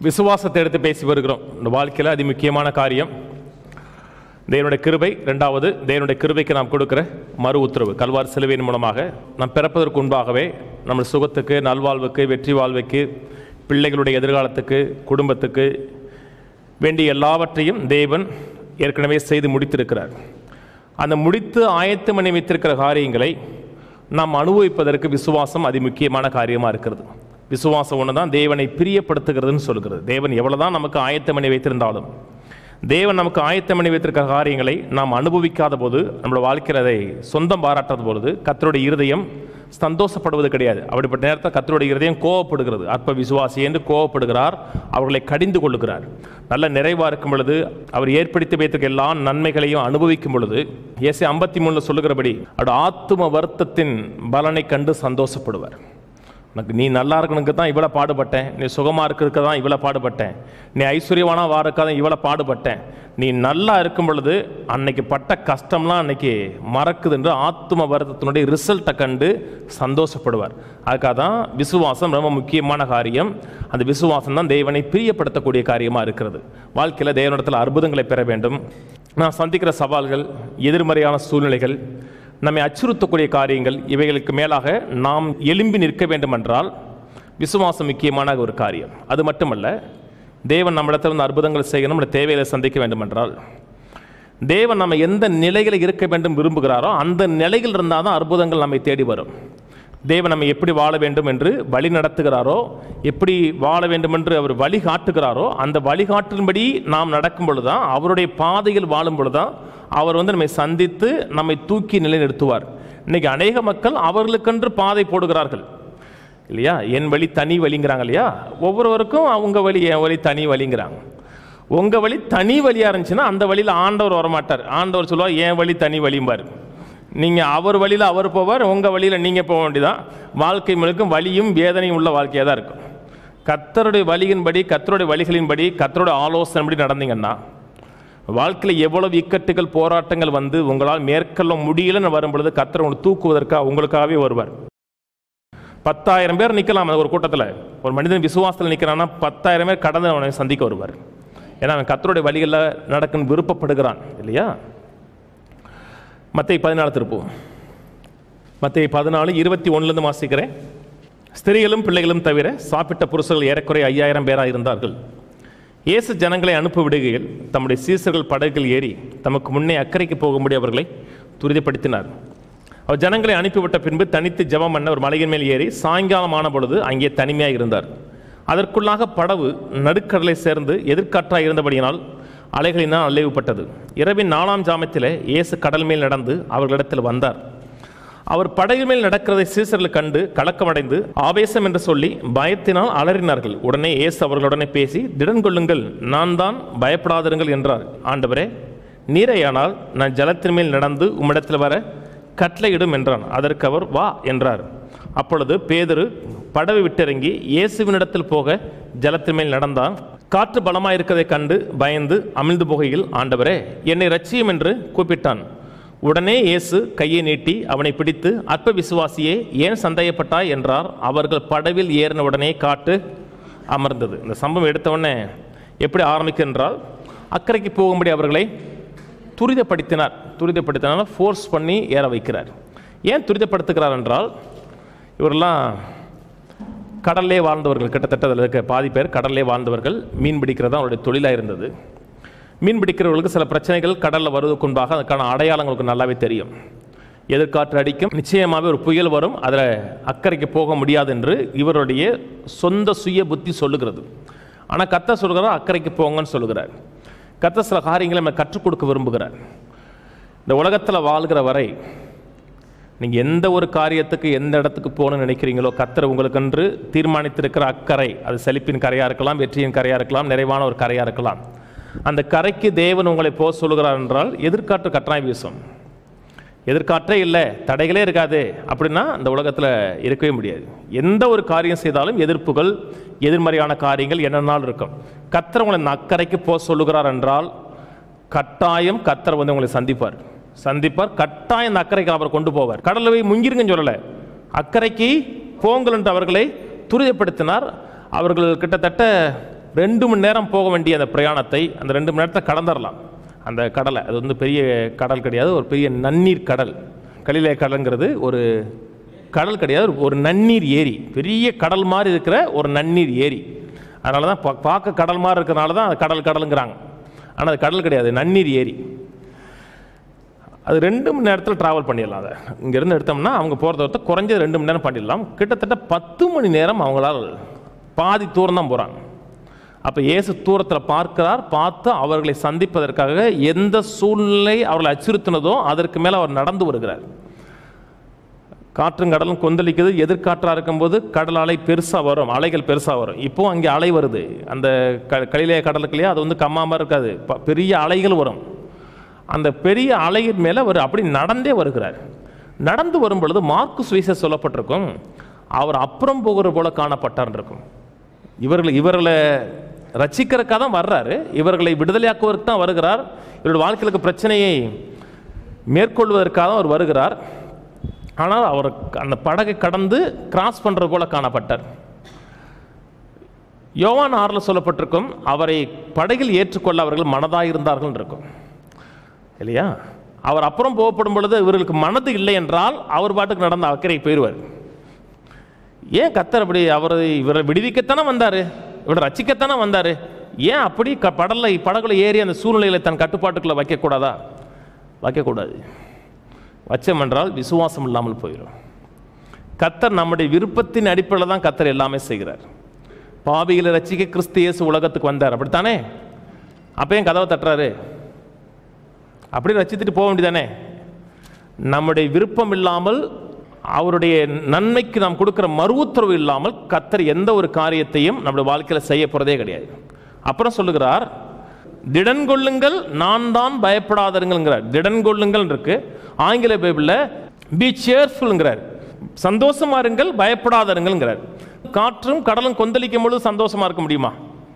விசுவாசத்தை எடுத்து பேசி வருகிறோம். இந்த வாழ்க்கையில் அதி முக்கியமான காரியம் தேவனுடைய கிருபை. ரெண்டாவது, தேவனுடைய கிருபைக்கு நாம் கொடுக்கிற மறு உத்தரவு. கல்வாரி சிலுவையின் மூலமாக நாம் பிறப்பதற்கு முன்பாகவே நம்ம சுகத்துக்கு, நல்வாழ்வுக்கு, வெற்றி வாழ்வுக்கு, பிள்ளைகளுடைய எதிர்காலத்துக்கு, குடும்பத்துக்கு வேண்டிய எல்லாவற்றையும் தேவன் ஏற்கனவே செய்து முடித்திருக்கிறார். அந்த முடித்து ஆயத்தம் பண்ணி வைத்திருக்கிற காரியங்களை நாம் அனுபவிப்பதற்கு விசுவாசம் அதி முக்கியமான காரியமாக இருக்கிறது. விசுவாசம் ஒன்று தான் தேவனை பிரியப்படுத்துகிறதுன்னு சொல்கிறது. தேவன் எவ்வளோதான் நமக்கு ஆயத்தம் பண்ணி வைத்திருந்தாலும், தேவன் நமக்கு ஆயத்தம் பண்ணி வைத்திருக்கிற காரியங்களை நாம் அனுபவிக்காத போது, நம்மளோட வாழ்க்கையில் அதை சொந்தம் பாராட்டாத பொழுது கர்த்தருடைய இருதயம் சந்தோஷப்படுவது கிடையாது. அப்படிப்பட்ட நேரத்தில் கர்த்தருடைய இருதயம் கோவப்படுகிறது. அற்ப விசுவாசி என்று கோவப்படுகிறார், அவர்களை கடிந்து கொள்ளுகிறார். நல்ல நிறைவாக இருக்கும் பொழுது, அவர் ஏற்படுத்தி வைத்திருக்க எல்லா நன்மைகளையும் அனுபவிக்கும் பொழுது, ஏசாயா 53 சொல்லுகிறபடி அவருடைய ஆத்தும வருத்தத்தின் பலனை கண்டு சந்தோஷப்படுவார். எனக்கு நீ நல்லா இருக்கணுக்கு தான் இவ்வளோ பாடுபட்டேன், நீ சுகமாக இருக்கிறதுக்கு தான் இவ்வளோ பாடுபட்டேன், நீ ஐஸ்வர்யமான வாருக்காக தான் இவ்வளோ பாடுபட்டேன், நீ நல்லா இருக்கும் பொழுது அன்னைக்கு பட்ட கஷ்டம்லாம் அன்னைக்கு மறக்குது என்று ஆத்தும வருத்தத்தினுடைய ரிசல்ட்டை கண்டு சந்தோஷப்படுவார். அதுக்காக தான் விசுவாசம் ரொம்ப முக்கியமான காரியம். அந்த விசுவாசம் தான் தேவனை பிரியப்படுத்தக்கூடிய காரியமாக இருக்கிறது. வாழ்க்கையில் தேவனிடத்தில் அற்புதங்களை பெற வேண்டும். நான் சந்திக்கிற சவால்கள், எதிர்மறையான சூழ்நிலைகள், நம்மை அச்சுறுத்தக்கூடிய காரியங்கள், இவைகளுக்கு மேலாக நாம் எழும்பி நிற்க வேண்டுமென்றால் விசுவாசம் முக்கியமான ஒரு காரியம். அது மட்டுமல்ல, தேவன் நம்மிடத்தில் வந்து அற்புதங்கள் செய்யணும், நம்முடைய தேவைகளை சந்திக்க வேண்டுமென்றால், தேவன் நம்ம எந்த நிலையில் இருக்க வேண்டும் விரும்புகிறாரோ அந்த நிலையில் இருந்தால் தான் அற்புதங்கள் நம்மை தேடி வரும். தேவன் நம்ம எப்படி வாழ வேண்டும் என்று வழி நடத்துகிறாரோ, எப்படி வாழ வேண்டும் என்று அவர் வழிகாட்டுகிறாரோ, அந்த வழிகாட்டின்படி நாம் நடக்கும் பொழுதுதான், அவருடைய பாதையில் வாழும் பொழுதுதான் அவர் வந்து நம்மை சந்தித்து நம்மை தூக்கி நிலைநிறுத்துவார். இன்னைக்கு அநேக மக்கள் அவர்களுக்கென்று பாதை போடுகிறார்கள் இல்லையா? என் வழி தனி வழிங்கிறாங்க இல்லையா? ஒவ்வொருவருக்கும் அவங்க வழி, என் வழி தனி வழிங்கிறாங்க. உங்கள் வழி தனி வழியாக இருந்துச்சுன்னா அந்த வழியில் ஆண்டவர் வரமாட்டார். ஆண்டவர் சொல்லுவார், என் வழி தனி வழிம்பார். நீங்கள் அவர் வழியில் அவர் போவார், உங்கள் வழியில் நீங்கள் போக வேண்டியதான். வாழ்க்கை முழுக்கும் வலியும் வேதனையும் உள்ள வாழ்க்கையாக தான் இருக்கும். கர்த்தருடைய வழியின்படி, கர்த்தருடைய வழிகளின்படி, கர்த்தருடைய ஆலோசனைப்படி நடந்தீங்கன்னா வாழ்க்கையில் எவ்வளவு இக்கட்டுகள், போராட்டங்கள் வந்து உங்களால் மேற்கொள்ள முடியலன்னு வரும் பொழுது கர்த்தர் உங்களை தூக்குவதற்காக உங்களுக்காகவே வருவார். 10,000 பேர் நிற்கலாம் ஒரு கூட்டத்தில். ஒரு மனிதன் விசுவாசத்தில் நிற்கிறான்னா 10,000 பேர் கடந்து அவனை சந்திக்க வருவார். ஏன்னா அவன் கர்த்தருடைய வழிகளில் நடக்கணும் விருப்பப்படுகிறான் இல்லையா? மத்தேயு 14 திருப்போம். மத்தேயு 14:21 வாசிக்கிறேன். ஸ்திரீகளும் பிள்ளைகளும் தவிர சாப்பிட்ட புருஷர்கள் ஏறக்குறைய 5,000 பேராக இருந்தார்கள். இயேசு ஜனங்களை அனுப்ப விடுகையில் தம்முடைய சீசர்கள் படகில் ஏறி தமக்கு முன்னே அக்கறைக்கு போகும்படி அவர்களை துரிதப்படுத்தினார். அவர் ஜனங்களை அனுப்பிவிட்ட பின்பு தனித்து ஜெபம் பண்ண ஒரு மலையின் மேல் ஏறி சாயங்காலமான பொழுது அங்கே தனிமையாக இருந்தார். அதற்குள்ளாக படகு நடுக்கடலை சேர்ந்து எதிர்காற்றாக இருந்தபடியினால் அலைகளினால் அலைவுபட்டது. இரவின் 4ஆம் ஜாமத்திலே இயேசு கடல் மேல் நடந்து அவர்களிடத்தில் வந்தார். அவர் படகு மேல் நடக்கிறதை சீசர்கள் கண்டு கலக்கமடைந்து ஆவேசம் என்று சொல்லி பயத்தினால் அலறினார்கள். உடனே இயேசு அவர்களுடனே பேசி, திடன் கொள்ளுங்கள், நான் தான், பயப்படாதிருங்கள் என்றார். ஆண்டவரே, நீரையானால் நான் ஜலத்தின் மேல் நடந்து உம்மிடத்தில் வர கட்டளையிடும் என்றான். அதற்கு அவர், வா என்றார். அப்பொழுது பேதுரு படவை விட்டிறங்கி இயேசுவினிடத்தில் போக ஜலத்தின் மேல் நடந்தான். காற்று பலமாயிருக்கதை கண்டு பயந்து அமிழ்ந்து போகையில், ஆண்டவரே, என்னை இரட்சியும் என்று கூப்பிட்டான். உடனே இயேசு கையை நீட்டி அவனை பிடித்து, அற்ப விசுவாசியே, ஏன் சந்தேகப்பட்டாய் என்றார். அவர்கள் படவில் ஏறின உடனே காற்று அமர்ந்தது. இந்த சம்பவம் எடுத்தவுடனே எப்படி ஆரம்பிக்கின்றால், அக்கறைக்கு போகும்படி அவர்களை துரிதப்படுத்தினார், ஃபோர்ஸ் பண்ணி ஏற வைக்கிறார். ஏன் துரிதப்படுத்துகிறார் என்றால், இவரெல்லாம் கடல்லே வாழ்ந்தவர்கள், கிட்டத்தட்ட அதில் இருக்க பாதி பேர் கடல்லே வாழ்ந்தவர்கள். மீன் பிடிக்கிறது அவருடைய தொழிலாக இருந்தது. மீன் பிடிக்கிறவர்களுக்கு சில பிரச்சனைகள் கடலில் வருவதற்கு முன்பாக அதுக்கான அடையாளங்களுக்கு நல்லாவே தெரியும். எதிர்காற்று அடிக்கும், நிச்சயமாகவே ஒரு புயல் வரும், அதில் அக்கறைக்கு போக முடியாது என்று இவருடைய சொந்த சுய புத்தி சொல்லுகிறது. ஆனால் கர்த்தர் சொல்கிறார், அக்கறைக்கு போங்கன்னு சொல்லுகிறார். கர்த்தர் சில காரியங்களை நம்ம கற்றுக் கொடுக்க விரும்புகிறார். இந்த உலகத்தில் வாழ்கிற வரை நீங்கள் எந்த ஒரு காரியத்துக்கு எந்த இடத்துக்கு போகணும்னு நினைக்கிறீங்களோ, கர்த்தர் உங்களுக்கென்று தீர்மானித்திருக்கிற அக்கறை, அது செழிப்பின் கரையாக இருக்கலாம், வெற்றியின் கரையாக இருக்கலாம், நிறைவான ஒரு கரையாக இருக்கலாம். அந்த கரைக்கு தேவன் உங்களை போக சொல்லுகிறார் என்றால் எதிர்காற்று கட்டாயம் வீசும். எதிர்காற்றே இல்லை, தடைகளே இருக்காது அப்படின்னா அந்த உலகத்தில் இருக்கவே முடியாது. எந்த ஒரு காரியம் செய்தாலும் எதிர்ப்புகள், எதிர்மறையான காரியங்கள் என்னென்னாலும் இருக்கும். கர்த்தர் உங்களை இந்த அக்கறைக்கு போக சொல்லுகிறார் என்றால் கட்டாயம் கர்த்தர் வந்து உங்களை சந்திப்பார். கட்டாயம் இந்த அக்கறைக்கு அவர் கொண்டு போவார். கடலில் போய் முங்கிருங்கன்னு சொல்லலை, அக்கறைக்கு போங்கள் என்று அவர்களை துரிதப்படுத்தினார். அவர்கள் கிட்டத்தட்ட 2 மணி நேரம் போக வேண்டிய அந்த பிரயாணத்தை அந்த 2 மணி நேரத்தை கடந்துடலாம். அந்த கடலை, அது வந்து பெரிய கடல் கிடையாது, ஒரு பெரிய நன்னீர் கடல். கலிலே கடல்ங்கிறது ஒரு கடல் கிடையாது, ஒரு நன்னீர் ஏரி, பெரிய கடல் மாதிரி இருக்கிற ஒரு நன்னீர் ஏரி. அதனால தான் பார்க்க கடல் மாதிரி இருக்கிறனால தான் அது கடலுங்கிறாங்க. ஆனால் அது கடல் கிடையாது, நன்னீர் ஏரி. அது 2 மணி நேரத்தில் ட்ராவல் பண்ணிடலாம். அதை இங்கேருந்து எடுத்தோம்னா அவங்க போகிறத ஒருத்தர் குறைஞ்சது 2 மணி நேரம் பண்ணிடலாம். கிட்டத்தட்ட 10 மணி நேரம் அவங்களால் பாதி தூரம் தான் போகிறாங்க. அப்போ இயேசு தூரத்தில் பார்த்து அவர்களை சந்திப்பதற்காக எந்த சூழ்நிலை அவர்களை அச்சுறுத்தினதோ அதற்கு மேலே அவர் நடந்து வருகிறார். காற்றும் கடலும் கொந்தளிக்குது. எதிர்காற்றாக இருக்கும்போது கடல் அலை பெருசாக வரும், அலைகள் பெருசாக வரும். இப்போது அங்கே அலை வருது. அந்த கலிலே கடலுக்குள்ளேயே அது வந்து கம்மாமல் இருக்காது, பெரிய அலைகள் வரும். அந்த பெரிய அலையின் மேலே அவர் அப்படி நடந்தே வருகிறார். நடந்து வரும் பொழுது மார்க்கு சுவிசேஷம் சொல்லப்பட்டிருக்கும், அவர் அப்புறம் போகிற போல காணப்பட்டார் இருக்கும். இவர்களை ரட்சிக்கிறதுக்காக தான் வர்றாரு, இவர்களை விடுதலையாக்குவதற்கு தான் வருகிறார், இவருடைய வாழ்க்கைக்கு பிரச்சனையை மேற்கொள்வதற்காக அவர் வருகிறார். ஆனால் அவர் அந்த படகை கடந்து கிராஸ் பண்ணுறது போல காணப்பட்டார். யோவான் 6 சொல்லப்பட்டிருக்கும், அவரை படகில் ஏற்றுக்கொள்ள அவர்கள் மனதாக இருந்தார்கள் இருக்கும் இல்லையா. அவர் அப்புறம் போகப்படும் பொழுது இவர்களுக்கு மனது இல்லை என்றால் அவர் பாட்டுக்கு நடந்த அக்கறைக்கு போயிடுவார். ஏன் கர்த்தர் அப்படி இவரை விடுவிக்கத்தானே வந்தார், இவரை ரட்சிக்கத்தானே வந்தார், ஏன் அப்படி படகுல ஏறி அந்த சூழ்நிலைகளை தன் கட்டுப்பாட்டுக்குள்ளே வைக்கக்கூடாதா? வைக்கக்கூடாது. வச்சம் என்றால் விசுவாசம் இல்லாமல் போயிடும். கர்த்தர் நம்முடைய விருப்பத்தின் அடிப்படையில் தான் கர்த்தர் எல்லாமே செய்கிறார். பாவிகளை ரட்சிக்க கிறிஸ்து இயேசு உலகத்துக்கு வந்தார், அப்படித்தானே? அப்போ ஏன் கதவை தட்டுறாரு? அப்படி ரட்சித்துட்டு போக வேண்டியதானே? நம்முடைய விருப்பம் இல்லாமல், அவருடைய நன்மைக்கு நாம் கொடுக்குற மறு உத்தரவு இல்லாமல் கர்த்தர் எந்த ஒரு காரியத்தையும் நம்முடைய வாழ்க்கையில் செய்ய போகிறதே கிடையாது. அப்புறம் சொல்லுகிறார், திடன் கொள்ளுங்கள், நான் தான் பயப்படாதருங்கிறார். திடன் கொள்ளுங்கள் இருக்கு. ஆங்கில பைபிளில் பி சேர்ஃபுல்ங்கிறார், சந்தோஷமா இருங்கள், பயப்படாதருங்கிறார். காற்றும் கடலும் கொந்தளிக்கும் பொழுது சந்தோஷமா இருக்க முடியுமா?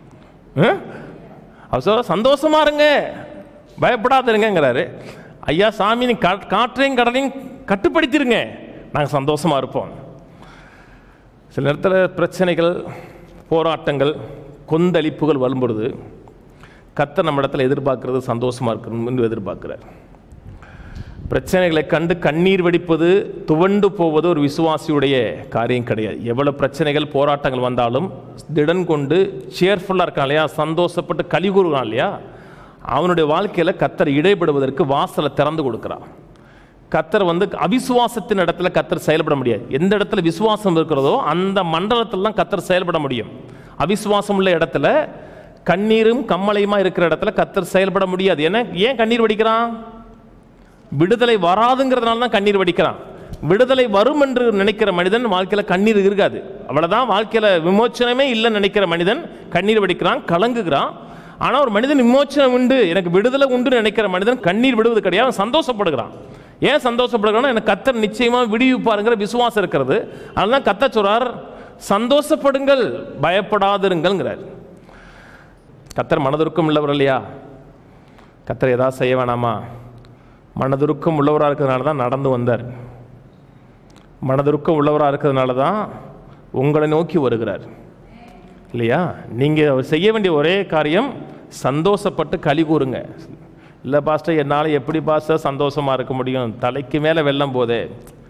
அவர் சந்தோஷமா இருங்க, பயப்படாதருங்கிறாரு. ஐயா சாமி, நீ காற்றையும் கடலையும் கட்டுப்படுத்திருங்க, நாங்கள் சந்தோஷமா இருப்போம். சில நேரத்தில் பிரச்சனைகள், போராட்டங்கள், கொந்தளிப்புகள் வரும்பொழுது கர்த்தர் நம்ம இடத்துல எதிர்பார்க்கிறது சந்தோஷமா இருக்கணும் என்று எதிர்பார்க்கிறார். பிரச்சனைகளை கண்டு கண்ணீர் வெடிப்பது, துவண்டு போவது ஒரு விசுவாசியுடைய காரியம் கிடையாது. எவ்வளவு பிரச்சனைகள் போராட்டங்கள் வந்தாலும் திடன் கொண்டு சேர்ஃபுல்லாக இருக்கான் இல்லையா, சந்தோஷப்பட்டு களி கூறுவான் இல்லையா, அவனுடைய வாழ்க்கையில் கர்த்தர் இடைபடுவதற்கு வாசலை திறந்து கொடுக்குறான். கர்த்தர் அவிசுவாசத்தின் இடத்துல கர்த்தர் செயல்பட முடியாது. எந்த இடத்துல விசுவாசம் இருக்கிறதோ அந்த மண்டலத்தில் தான் கர்த்தர் செயல்பட முடியும். அவிசுவாசம் உள்ள இடத்துல, கண்ணீரும் கம்மலையுமா இருக்கிற இடத்துல கர்த்தர் செயல்பட முடியாது. ஏன் கண்ணீர் வடிக்கிறான்? விடுதலை வராதுங்கிறதுனால தான் கண்ணீர் வடிக்கிறான். விடுதலை வரும் என்று நினைக்கிற மனிதன் வாழ்க்கையில் கண்ணீர் இருக்காது. அவ்வளவுதான், வாழ்க்கையில் விமோச்சனமே இல்லைன்னு நினைக்கிற மனிதன் கண்ணீர் வடிக்கிறான், கலங்குகிறான். ஆனால் ஒரு மனிதன் விமோச்சனம் உண்டு, எனக்கு விடுதலை உண்டு நினைக்கிற மனிதன் கண்ணீர் விடுவது கிடையாது, சந்தோஷப்படுகிறான். ஏன் சந்தோஷப்படுகிறான்? எனக்கு கர்த்தர் நிச்சயமாக விடுவிப்பாருங்கிற விசுவாசம் இருக்கிறது. அதனால கர்த்தர் சொல்றார், சந்தோஷப்படுங்கள், பயப்படாதிருங்கள்ங்கிறார். கர்த்தர் மனதுருக்கம் உள்ளவர் இல்லையா? கர்த்தர் ஏதாவது செய்ய வேணாமா? மனதுருக்கம் உள்ளவராக இருக்கிறதுனால தான் நடந்து வந்தார். மனதுருக்கம் உள்ளவராக இருக்கிறதுனால தான் உங்களை நோக்கி வருகிறார் இல்லையா? நீங்கள் அவர் செய்ய வேண்டிய ஒரே காரியம் சந்தோஷப்பட்டு களி கூறுங்க. இல்லை பாஸ்டர், என்னால் எப்படி பாஸ்டர் சந்தோஷமாக இருக்க முடியும், தலைக்கு மேலே வெள்ளம் போதே,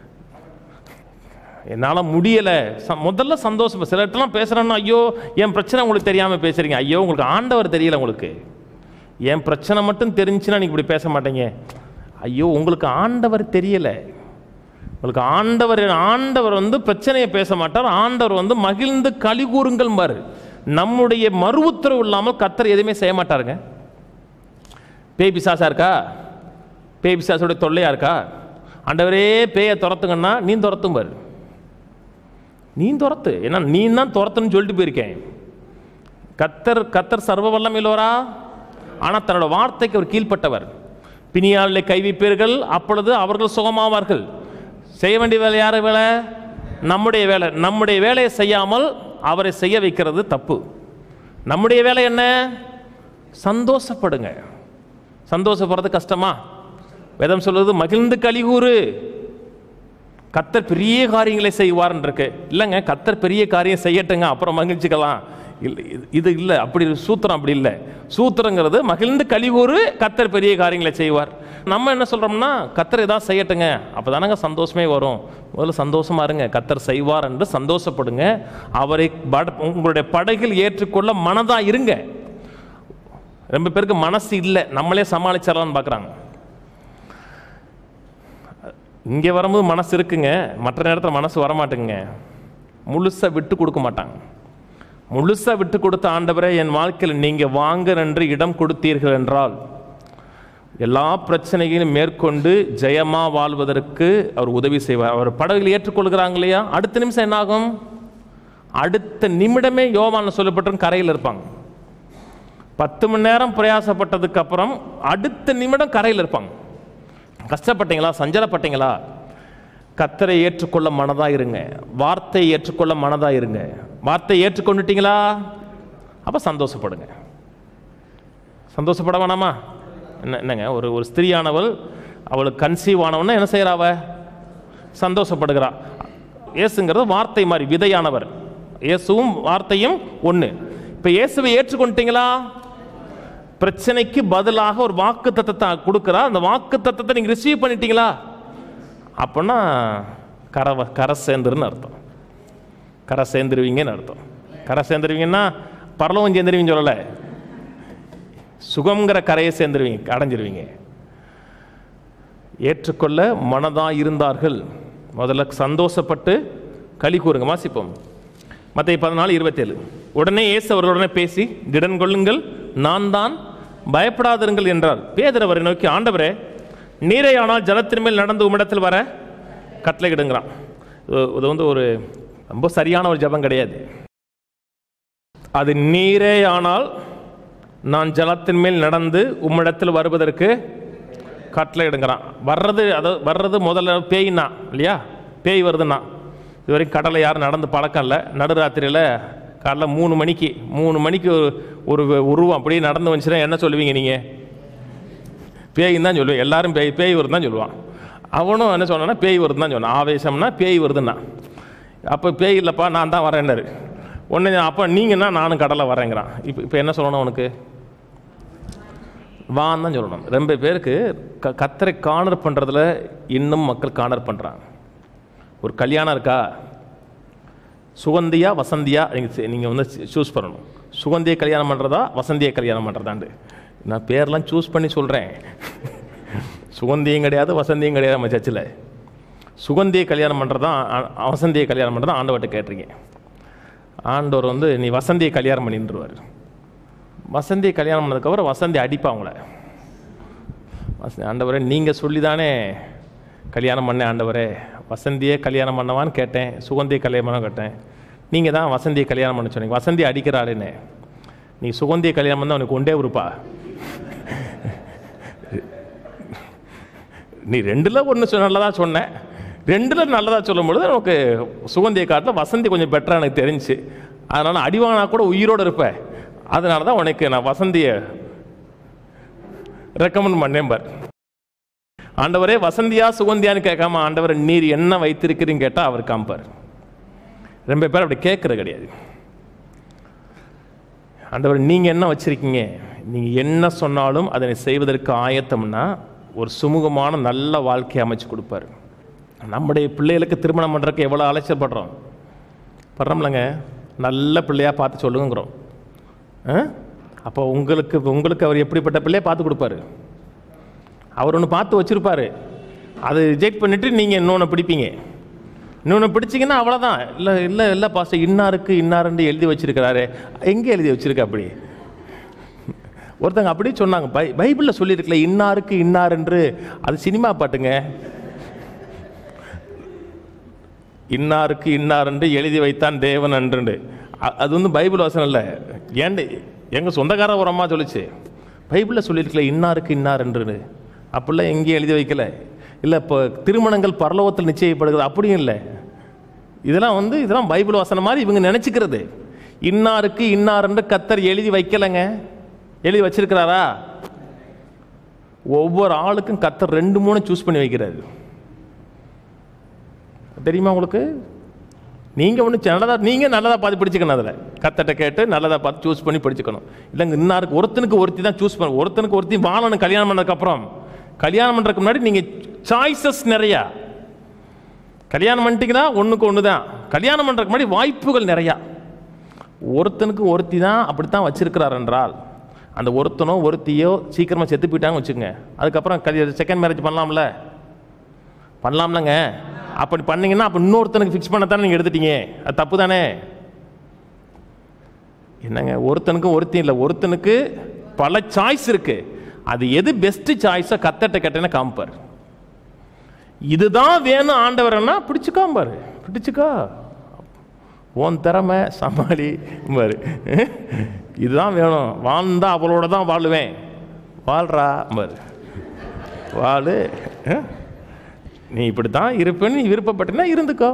என்னால் முடியலை. முதல்ல சந்தோஷம். சில இடத்துலாம் பேசுகிறேன்னா, ஐயோ என் பிரச்சனை உங்களுக்கு தெரியாமல் பேசுகிறீங்க. ஐயோ உங்களுக்கு ஆண்டவர் தெரியல, உங்களுக்கு என் பிரச்சனை மட்டும் தெரிஞ்சுன்னா நீங்கள் இப்படி பேச மாட்டீங்க. ஐயோ உங்களுக்கு ஆண்டவர் தெரியலை. உங்களுக்கு ஆண்டவர் பிரச்சனையை பேச மாட்டார். ஆண்டவர் மகிழ்ந்து களி கூறுங்கள் பாரு. நம்முடைய மறு உத்தரவு இல்லாமல் கர்த்தர் எதுவுமே செய்ய மாட்டாருங்க. பேய் பிசாசா இருக்கா? பேய் பிசாசோடைய தொல்லையா இருக்கா? ஆண்டவரே பேயை துரத்துங்கன்னா நீ துரத்தும் பாரு, நீ துரத்து. ஏன்னா நீ தான் துரத்துன்னு சொல்லிட்டு போயிருக்கேன். கர்த்தர் சர்வ வல்லமை உள்ளவரா? ஆனால் தன்னோட வார்த்தைக்கு அவர் கீழ்ப்பட்டவர். பிணியாளிலே கை வைப்பீர்கள், அப்பொழுது அவர்கள் சுகமாவார்கள். செய்ய வேண்டிய வேலை யார் வேலை? நம்முடைய வேலை. நம்முடைய வேலையை செய்யாமல் அவரை செய்ய வைக்கிறது தப்பு. நம்முடைய வேலை என்ன? சந்தோஷப்படுங்க. சந்தோஷப்படுறது கஷ்டமா? வேதம் சொல்வது மகிழ்ந்து களிகூறு. கர்த்தர் பெரிய காரியங்களை செய்வார்ன்னு இருக்கு. இல்லைங்க, கர்த்தர் பெரிய காரியம் செய்யட்டுங்க, அப்புறம் மகிழ்ச்சிக்கலாம். இது இல்லை, அப்படி சூத்திரம் அப்படி இல்லை. சூத்திரங்கிறது மகிழ்ந்து கலிகூறு, கர்த்தர் பெரிய காரியங்களை செய்வார். நம்ம என்ன சொல்கிறோம்னா, கர்த்தர் ஏதாவது செய்யட்டுங்க, அப்போ தானங்க சந்தோஷமே வரும். முதல்ல சந்தோஷமா இருங்க, கர்த்தர் செய்வார் என்று சந்தோஷப்படுங்க. அவரை உங்களுடைய படகில் ஏற்றுக்கொள்ள மனதாக இருங்க. ரொம்ப பேருக்கு மனசு இல்லை, நம்மளே சமாளிச்சிடலான்னு பார்க்குறாங்க. இங்கே வரும்போது மனசு இருக்குங்க, மற்ற நேரத்தில் மனசு வரமாட்டுங்க. முழுசாக விட்டு கொடுக்க மாட்டாங்க. முழுசாக விட்டு கொடுத்த ஆண்டவரே, என் வாழ்க்கையில் நீங்கள் வாங்க என்று இடம் கொடுத்தீர்கள் என்றால் எல்லா பிரச்சனைகளையும் மேற்கொண்டு ஜெயமா வாழ்வதற்கு அவர் உதவி செய்வார். அவர் படகுகள் ஏற்றுக்கொள்கிறாங்க இல்லையா, அடுத்த நிமிஷம் என்ன ஆகும்? அடுத்த நிமிடமே யோவான் சொல்லப்பட்ட கரையில் இருப்பாங்க. 10 மணி நேரம் பிரயாசப்பட்டதுக்கு அப்புறம் அடுத்த நிமிடம் கரையில் இருப்பாங்க. கஷ்டப்பட்டீங்களா, சஞ்சலப்பட்டீங்களா? கர்த்தரை ஏற்றுக்கொள்ள மனதாக இருங்க, வார்த்தையை ஏற்றுக்கொள்ள மனதாக இருங்க. வார்த்தையை ஏற்றுக்கொண்டுட்டீங்களா, அப்போ சந்தோஷப்படுங்க. சந்தோஷப்பட வேணாமா? என்னங்க, ஒரு ஸ்திரீயானவள் அவளுக்கு கன்சீவ் ஆனவன்னா என்ன செய்கிறாவ? சந்தோஷப்படுகிறா. இயேசுங்கிறது வார்த்தை மாதிரி விதையானவர். இயேசுவும் வார்த்தையும் ஒன்று. இப்போ இயேசுவை ஏற்றுக்கொண்டீங்களா? பிரச்சனைக்கு பதிலாக ஒரு வாக்கு தத்தத்தை கொடுக்குறா. அந்த வாக்கு தத்தத்தை நீங்கள் ரிசீவ் பண்ணிட்டீங்களா? அப்படின்னா கரை சேர்ந்துருன்னு அர்த்தம். கரை சேர்ந்துருவீங்கன்னு அர்த்தம். கரை சேர்ந்துருவீங்கன்னா பரலோகம் சேர்ந்துருவீங்க சொல்லலை, சுகங்கிற கரையை சேர்ந்துருவீங்க, அடைஞ்சிருவீங்க. ஏற்றுக்கொள்ள மனதாக இருந்தார்கள். முதல்ல சந்தோஷப்பட்டு களி கூறுங்க. வாசிப்போம் மத்தேயு 14:27. உடனே இயேசு அவர்களுடனே பேசி, திடன் கொள்ளுங்கள், நான் தான், பயப்படாதிருங்கள் என்றார். பேதுரு அவரை நோக்கி, ஆண்டவரே, நீரே ஆனால் ஜலத்தின் மேல் நடந்து உம்மிடத்தில் வர கட்டளையிடுங்கிறான். இது ஒரு ரொம்ப சரியான ஒரு ஜபம் கிடையாது. அது நீரே ஆனால் நான் ஜலத்தின் மேல் நடந்து உம்மிடத்தில் வருவதற்கு கட்டளையிடுங்கிறான். வர்றது முதல்ல பேய்னா இல்லையா, பேய் வருதுன்னா. இதுவரைக்கும் கடலை யாரும் நடந்து பழக்கம் இல்லை. நடுராத்திரியில் காலைல 3 மணிக்கு ஒரு உருவம் அப்படியே நடந்து வந்துச்சுன்னா என்ன சொல்லுவீங்க நீங்கள்? பேயின்னு தான் சொல்லுவேன். எல்லாரும் பேய் வருதுன்னு தான் சொல்லுவான். அவனும் என்ன சொன்னான்னா பேய் வருதுன்னு தான் சொன்னான். ஆவேசம்னா பேய் வருதுன்னா. அப்போ பேய் இல்லைப்பா, நான் தான் வரேன்னாரு. ஒன்று அப்போ நீங்கன்னா நானும் கடலை வரேங்கிறான். இப்போ என்ன சொல்லணும்? அவனுக்கு வான்னு தான் சொல்லணும். ரொம்ப பேருக்கு கர்த்தரை கார்னர் பண்ணுறதுல இன்னும் மக்கள் கார்னர் பண்ணுறாங்க. ஒரு கல்யாணம் இருக்கா, சுகந்தியா வசந்தியா நீங்கள் வந்து சூஸ் பண்ணணும். சுகந்தியை கல்யாணம் பண்ணுறதா வசந்தியை கல்யாணம் பண்ணுறதாண்டு. நான் பேர்லாம் சூஸ் பண்ணி சொல்கிறேன். சுகந்தியும் கிடையாது வசந்தியும் கிடையாது. நம்ம சர்ச்சில் சுகந்தியை கல்யாணம் பண்ணுறதா வசந்தியை கல்யாணம் பண்ணுறதா ஆண்டவர்கிட்ட கேட்டிருங்க. ஆண்டவர் வந்து நீ வசந்தியை கல்யாணம் பண்ணிட்டுருவார். வசந்தியை கல்யாணம் பண்ணதுக்கப்புறம் வசந்தி அடிப்பா அவங்கள. ஆண்டவரே, நீங்கள் சொல்லி தானே கல்யாணம் பண்ணேன் ஆண்டவரே, வசந்தியே கல்யாணம் பண்ணவான்னு கேட்டேன், சுகந்தியை கல்யாணம் பண்ண கேட்டேன், நீங்கள் தான் வசந்தியை கல்யாணம் பண்ண சொன்னீங்க. வசந்தி அடிக்கிறாருன்னு நீ சுகந்தியை கல்யாணம் பண்ணால் அவனுக்கு கொண்டே இருப்பா. நீ 2ல் 1 நல்லதாக சொன்னேன், 2ல் நல்லதாக சொல்லும் பொழுது நமக்கு சுகந்தியை காட்டில் வசந்தி கொஞ்சம் பெட்டராக எனக்கு தெரிஞ்சு. அதனால் அடிவானா கூட உயிரோடு இருப்பேன். அதனால தான் உனக்கு நான் வசந்தியை ரெக்கமெண்ட் பண்ணேன் பார். ஆண்டவரே, வசந்தியா சுகந்தியான்னு கேட்காம, ஆண்டவர் நீர் என்ன வைத்திருக்கிறீன்னு கேட்டால் அவர் காம்பார். ரொம்ப பேர் அப்படி கேட்கறது கிடையாது. ஆண்டவர் நீங்கள் என்ன வச்சிருக்கீங்க, நீங்கள் என்ன சொன்னாலும் அதனை செய்வதற்கு ஆயத்தம்னா ஒரு சுமூகமான நல்ல வாழ்க்கையை அமைச்சு கொடுப்பார். நம்முடைய பிள்ளைகளுக்கு திருமணம் பண்ணுறதுக்கு எவ்வளோ அலைச்சல்படுறோம் படுறோம்லங்க. நல்ல பிள்ளையாக பார்த்து சொல்லுங்கிறோம். அப்போ உங்களுக்கு அவர் எப்படிப்பட்ட பிள்ளையை பார்த்து கொடுப்பாரு? அவர் ஒன்று பார்த்து வச்சுருப்பார். அதை ரிஜெக்ட் பண்ணிவிட்டு நீங்கள் இன்னொன்று பிடிப்பீங்க. இன்னொன்று பிடிச்சிங்கன்னா அவ்வளோதான். இல்லை பாஸ்டர், இன்னாருக்கு இன்னாருன்னு எழுதி வச்சுருக்கிறாரு. எங்கே எழுதி வச்சுருக்க? அப்படி ஒருத்தங்க அப்படியே சொன்னாங்க. பைபிளில் சொல்லியிருக்கல இன்னாருக்கு இன்னாரென்று. அது சினிமா பாட்டுங்க. இன்னாருக்கு இன்னாரென்று எழுதி வைத்தான் தேவன் அன்று. அது வந்து பைபிள் வசனம் இல்லை. ஏண்டு எங்கள் சொந்தக்கார ஒரு அம்மா சொல்லிச்சு, பைபிளில் சொல்லியிருக்கல இன்னாருக்கு இன்னாரென்று. அப்படிலாம் எங்கேயும் எழுதி வைக்கல. இல்லை இப்போ திருமணங்கள் பரலோகத்தில் நிச்சயிப்படுகிறது அப்படியும் இல்லை. இதெல்லாம் பைபிள் வசனம் மாதிரி இவங்க நினச்சிக்கிறது. இன்னாருக்கு இன்னாரென்று கர்த்தர் எழுதி வைக்கலைங்க. எழுதி வச்சிருக்கிறாரா? ஒவ்வொரு ஆளுக்கும் கர்த்தர் 2-3 சூஸ் பண்ணி வைக்கிறாரு. தெரியுமா உங்களுக்கு? நீங்கள் ஒன்று நல்லதாக நீங்கள் நல்லதாக பார்த்து படிச்சுக்கணும். அதில் கத்தட்ட கேட்டு நல்லதாக பார்த்து சூஸ் பண்ணி படிச்சுக்கணும். இல்லைங்க இன்னாருக்கு ஒருத்தனுக்கு ஒருத்தி தான் சூஸ் பண்ண, ஒருத்தனுக்கு ஒருத்தி வாழணும். கல்யாணம் பண்ணதுக்கப்புறம், கல்யாணம் பண்ணுறதுக்கு முன்னாடி நீங்கள் சாய்ஸஸ் நிறையா. கல்யாணம் பண்ணிட்டீங்கன்னா ஒன்றுக்கு ஒன்று தான். கல்யாணம் பண்ணுறதுக்கு முன்னாடி வாய்ப்புகள் நிறையா. ஒருத்தனுக்கு ஒருத்தி தான் அப்படித்தான் வச்சிருக்கிறார் என்றால், அந்த ஒருத்தனோ ஒருத்தியோ சீக்கிரமாக செத்து போயிட்டாங்க வச்சுக்கோங்க, அதுக்கப்புறம் செகண்ட் மேரேஜ் பண்ணலாம்லங்க. அப்படி பண்ணீங்கன்னா அப்போ இன்னொருத்தனுக்கு ஃபிக்ஸ் பண்ணத்தானே நீங்கள் எடுத்துட்டீங்க. அது தப்பு தானே? என்னங்க, ஒருத்தனுக்கும் ஒருத்தி இல்லை, ஒருத்தனுக்கு பல சாய்ஸ் இருக்கு. அது எது பெஸ்ட் சாய்ஸோ கத்தட்ட கேட்டேன்னா காம்பார். இதுதான் வேணும் ஆண்டவர்னா பிடிச்சுக்காம்பாரு. பிடிச்சுக்கா, உன் திறமை சமாளி பாரு, இதுதான் வேணும், வாழ்ந்தா அவளோட தான் வாழுவேன், வாழ்றா பாரு, வாழு, நீ இப்படி தான் இருப்பேன்னு நீ விருப்பப்பட்டனா இருந்துக்கோ.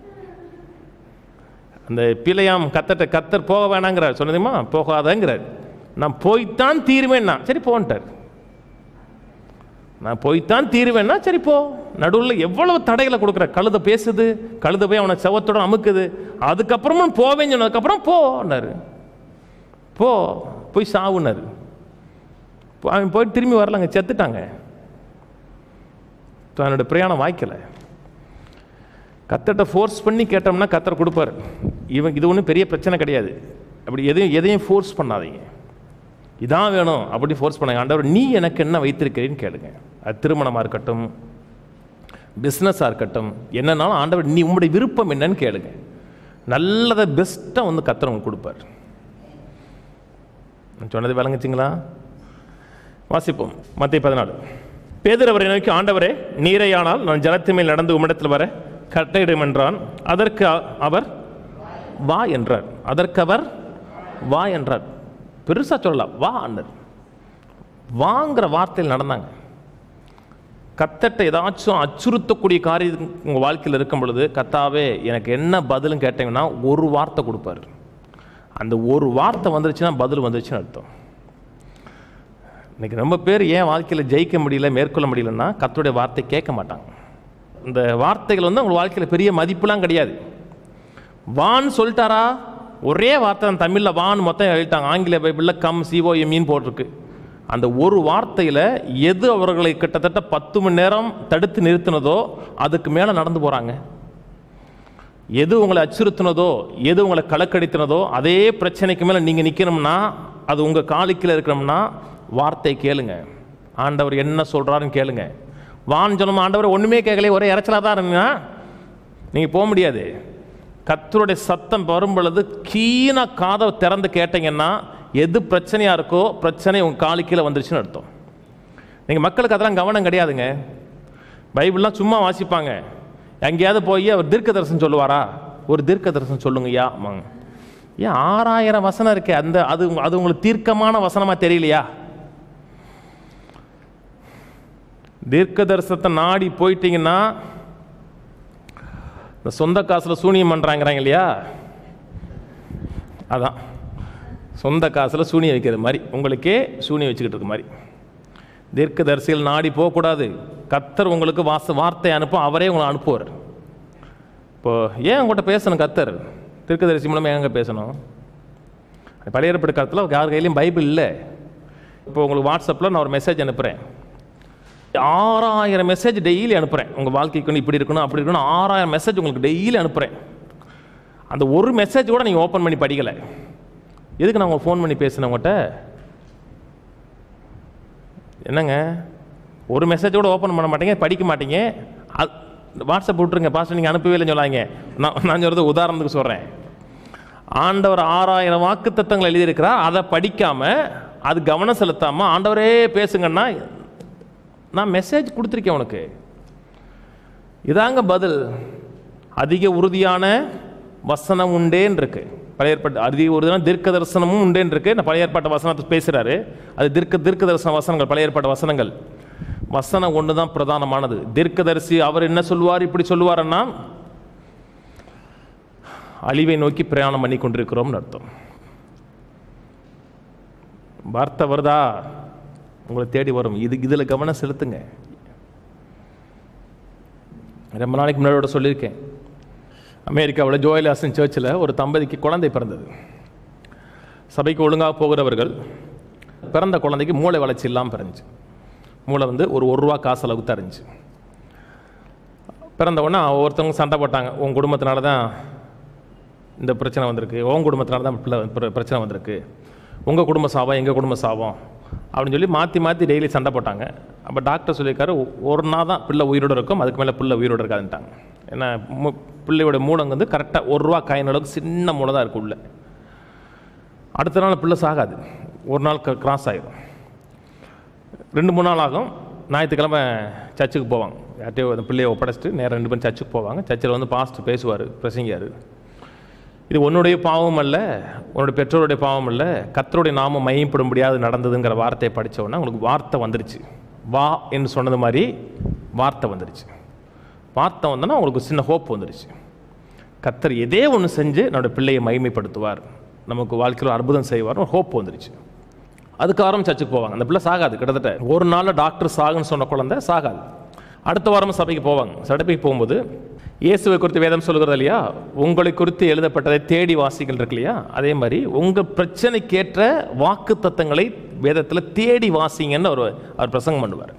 அந்த பிள்ளையாம் கத்தர் போக வேணாங்கிறார், சொன்னதுமா போகாதங்கிறார். நான் போய்த்தான் தீருவேன்னா சரி போன்ட்டார். நான் போய்த்தான் தீருவேன்னா சரி போ. நடுவில் எவ்வளவு தடைகளை கொடுக்குற, கழுத பேசுது, கழுத போய் அவனை செவத்தோட அமுக்குது, அதுக்கப்புறமும் போவேன்னு சொன்னதுக்கப்புறம் போனாரு, போய் சாவுனாரு. அவன் போய் திரும்பி வரலங்க, செத்துட்டாங்க. தன்னோட பிரயாணம் வாய்க்கலை. கத்தட்ட ஃபோர்ஸ் பண்ணி கேட்டோம்னா கத்தர் கொடுப்பார். இது ஒன்றும் பெரிய பிரச்சனை கிடையாது. அப்படி எதையும் ஃபோர்ஸ் பண்ணாதீங்க. இதான் வேணும் அப்படி ஃபோர்ஸ் பண்ணாங்க. ஆண்டவர் நீ எனக்கு என்ன வைத்திருக்கிறேன்னு கேளுங்க. அது திருமணமாக இருக்கட்டும், பிஸ்னஸாக இருக்கட்டும், என்னன்னாலும் ஆண்டவர் நீ உங்களுடைய விருப்பம் என்னன்னு கேளுங்க. நல்லதை பெஸ்ட்டாக கத்தர் உங்களுக்கு கொடுப்பார். சொன்னது விளங்குச்சிங்களா? வாசிப்போம். மத்தேயு 14. பேதுரு அவரை நோக்கி, ஆண்டவரே நீரையானால் நான் ஜலத்து மேல் நடந்து உம்மிடத்தில் வர கட்டளையிடும் என்றான். அதற்கு அவர் வா என்றார். வா என்றார். பெருசா சொல்லலாம், வா அண்ணர். வாங்கிற வார்த்தையில் நடந்தாங்க. கத்தட்ட ஏதாச்சும் அச்சுறுத்தக்கூடிய காரியம் உங்கள் வாழ்க்கையில் இருக்கும் பொழுது, கத்தாவே எனக்கு என்ன பதிலும் கேட்டீங்கன்னா ஒரு வார்த்தை கொடுப்பாரு. அந்த ஒரு வார்த்தை வந்துருச்சுன்னா பதில் வந்துருச்சுன்னு அர்த்தம். இன்றைக்கி ரொம்ப பேர் ஏன் வாழ்க்கையில் ஜெயிக்க முடியல, மேற்கொள்ள முடியலன்னா கர்த்தருடைய வார்த்தை கேட்க மாட்டாங்க. இந்த வார்த்தைகள் உங்கள் வாழ்க்கையில் பெரிய மதிப்புலாம் கிடையாது. வான்னு சொல்லிட்டாரா, ஒரே வார்த்தை தான். தமிழில் வான்னு மொத்தம் எழுதிட்டாங்க, ஆங்கில பைபிளில் கம் COME போட்டிருக்கு. அந்த ஒரு வார்த்தையில் எது அவர்களை கிட்டத்தட்ட 10 மணி நேரம் தடுத்து நிறுத்தினதோ அதுக்கு மேலே நடந்து போகிறாங்க. எது உங்களை அச்சுறுத்தினதோ, எது உங்களை கலக்கடித்தினதோ, அதே பிரச்சனைக்கு மேலே நீங்கள் நிற்கணும்னா, அது உங்கள் காலுக்கில் இருக்கணும்னா வார்த்தை கேளுங்க. ஆண்டவர் என்ன சொல்கிறாருன்னு கேளுங்க. வான்னு சொன்னோம், ஆண்டவர் ஒன்றுமே கேட்கல, ஒரே இறைச்சலாக தான் இருந்தீங்கன்னா நீங்கள் போக முடியாது. கர்த்தருடைய சத்தம் வரும் பொழுது கீழே காதை திறந்து கேட்டீங்கன்னா எது பிரச்சனையாக இருக்கோ பிரச்சனை உங்கள் காலு கீழே வந்துருச்சுன்னு அர்த்தம். நீங்கள் மக்களுக்கு அதெல்லாம் கவனம் கிடையாதுங்க. பைபிள்லாம் சும்மா வாசிப்பாங்க. எங்கேயாவது போய் அவர் தீர்க்க தரிசனம் சொல்லுவாரா? ஒரு தீர்க்க தரிசனம் சொல்லுங்கய்யா. ஏன் 6000 வசனம் இருக்கே, அது உங்களுக்கு தீர்க்கமான வசனமாக தெரியலையா? தீர்க்க தரிசனத்தை நாடி போயிட்டீங்கன்னா இந்த சொந்த காசில் சூனியம் பண்ணுறாங்கிறாங்க இல்லையா, அதான் சொந்த காசில் சூனியம் வைக்கிற மாதிரி, உங்களுக்கே சூனியம் வச்சுக்கிட்டு இருக்க மாதிரி. தீர்க்க தரிசிகள் நாடி போகக்கூடாது. கர்த்தர் உங்களுக்கு வார்த்தை அனுப்பும், அவரே உங்களை அனுப்புவார். இப்போது ஏன் உங்கள்கிட்ட பேசணும் கர்த்தர்? தீர்க்கதரிசி மூலமாக எங்கே பேசணும்? பழைய ஏற்பாடு காலத்தில் யார் கையிலையும் பைபிள் இல்லை. இப்போ உங்களுக்கு வாட்ஸ்அப்பில் நான் ஒரு மெசேஜ் அனுப்புகிறேன், 6000 மெசேஜ் டெய்லி அனுப்புகிறேன். உங்கள் வாழ்க்கைக்கு இப்படி இருக்கணும் அப்படி இருக்கணும் 6000 மெசேஜ் உங்களுக்கு டெய்லி அனுப்புகிறேன். அந்த ஒரு மெசேஜ் கூட நீங்கள் ஓப்பன் பண்ணி படிக்கலை. எதுக்கு நான் உங்கள் ஃபோன் பண்ணி பேசினேன் உங்கள்கிட்ட? என்னங்க, ஒரு மெசேஜ் கூட ஓப்பன் பண்ண மாட்டீங்க, படிக்க மாட்டீங்க, வாட்ஸ்அப் விட்டுருங்க. பாஸ்டர் நீங்கள் அனுப்பவே இல்லைன்னு சொல்லாங்க. நான் சொல்கிறது உதாரணத்துக்கு சொல்கிறேன். ஆண்டவர் 6000 வாக்கு தத்தங்களை எழுதியிருக்கிறார், அதை படிக்காமல் அது கவனம் செலுத்தாமல் ஆண்டவரே பேசுங்கன்னா நான் மெசேஜ் கொடுத்துருக்கேன் உனக்கு. இதாங்க பதில். அதிக உறுதியான வசனம் உண்டேன்னு இருக்கு பழைய ஏற்பாட்டு. அதிக உறுதியான தீர்க்க தரிசனமும் உண்டேன்னு இருக்கு. நான் பழைய ஏற்பாட்டு வசனத்தை பேசுகிறாரு, அது தீர்க்க தரிசன வசனங்கள், பழைய ஏற்பாட்டு வசனங்கள். வசனம் ஒன்று தான் பிரதானமானது. தீர்க்கதரிசி அவர் என்ன சொல்லுவார், இப்படி சொல்லுவாருன்னா அழிவை நோக்கி பிரயாணம் பண்ணி கொண்டிருக்கிறோம்னு அர்த்தம். வார்த்தை வருதா உங்களை தேடி வரும். இதில் கவனம் செலுத்துங்க. ரொம்ப நாளைக்கு முன்னாடி சொல்லியிருக்கேன், அமெரிக்காவில் ஜோயலாசன் சர்ச்சில் ஒரு தம்பதிக்கு குழந்தை பிறந்தது. சபைக்கு ஒழுங்காக போகிறவர்கள், பிறந்த குழந்தைக்கு மூளை வளர்ச்சி இல்லாமல் பிறந்துச்சு. மூளை வந்து ஒரு ரூபா காசு அளவுக்கு தான் இருந்துச்சு. பிறந்த உடனே ஒவ்வொருத்தவங்க சண்டை போட்டாங்க, உன் குடும்பத்தினால தான் இந்த பிரச்சனை வந்திருக்கு, உன் குடும்பத்தினால தான் பிரச்சனை வந்திருக்கு, உங்கள் குடும்ப சாபம் எங்கள் குடும்ப சாபம் அப்படின்னு சொல்லி மாற்றி மாற்றி டெய்லி சண்டை போட்டாங்க. அப்போ டாக்டர் சொல்லியிருக்காரு, ஒரு நாள் தான் பிள்ளை உயிரோடு இருக்கும், அதுக்கு மேலே பிள்ளை உயிரோடு இருக்காதுன்ட்டாங்க. ஏன்னா பிள்ளையோட மூளை வந்து கரெக்டாக ₹1 காயின் அளவுக்கு சின்ன மூளை தான் இருக்குது உள்ள. அடுத்த நாள் பிள்ளை சாகாது, ஒரு நாள் கிராஸ் ஆகிடும். 2-3 நாள் ஆகும். ஞாயிற்றுக்கிழமை சர்ச்சுக்கு போவாங்க, யார்ட்டையோ அந்த பிள்ளையை ஒப்படைச்சிட்டு நேரம் 2 பேரும் சர்ச்சுக்கு போவாங்க. சர்ச்சில் வந்து பாஸ்டர் பேசுவார், பிரசங்கியார். இது உன்னுடைய பாவம் அல்ல, உன்னுடைய பெற்றோருடைய பாவம் அல்ல, கர்த்தருடைய நாமம் மையப்பட முடியாது நடந்ததுங்கிற வார்த்தையை படித்தோன்னா உங்களுக்கு வார்த்தை வந்துருச்சு. வா என்று சொன்னது மாதிரி வார்த்தை வந்துருச்சு. வார்த்தை வந்தோன்னா உங்களுக்கு சின்ன ஹோப் வந்துருச்சு. கர்த்தர் எதே ஒன்று செஞ்சு நம்மளுடைய பிள்ளையை மகிமைப்படுத்துவார், நமக்கு வாழ்க்கையில் அற்புதம் செய்வார், ஹோப் வந்துருச்சு. அதுக்கு வாரம் சர்ச்சுக்கு போவாங்க. அந்த பிள்ளை சாகாது. கிட்டத்தட்ட ஒரு நாளில் டாக்டர் சாகுன்னு சொன்ன குழந்தை சாகாது. அடுத்த வாரமும் சபைக்கு போவாங்க. சபைக்கு போகும்போது இயேசுவை குறித்து வேதம் சொல்கிறது இல்லையா, உங்களை குறித்து எழுதப்பட்டதை தேடி வாசிகள் இருக்கு இல்லையா, அதே மாதிரி உங்கள் பிரச்சனைக்கேற்ற வாக்கு தத்தங்களை வேதத்தில் தேடி வாசிங்கன்னு அவர் பிரசங்கம் பண்ணுவார்.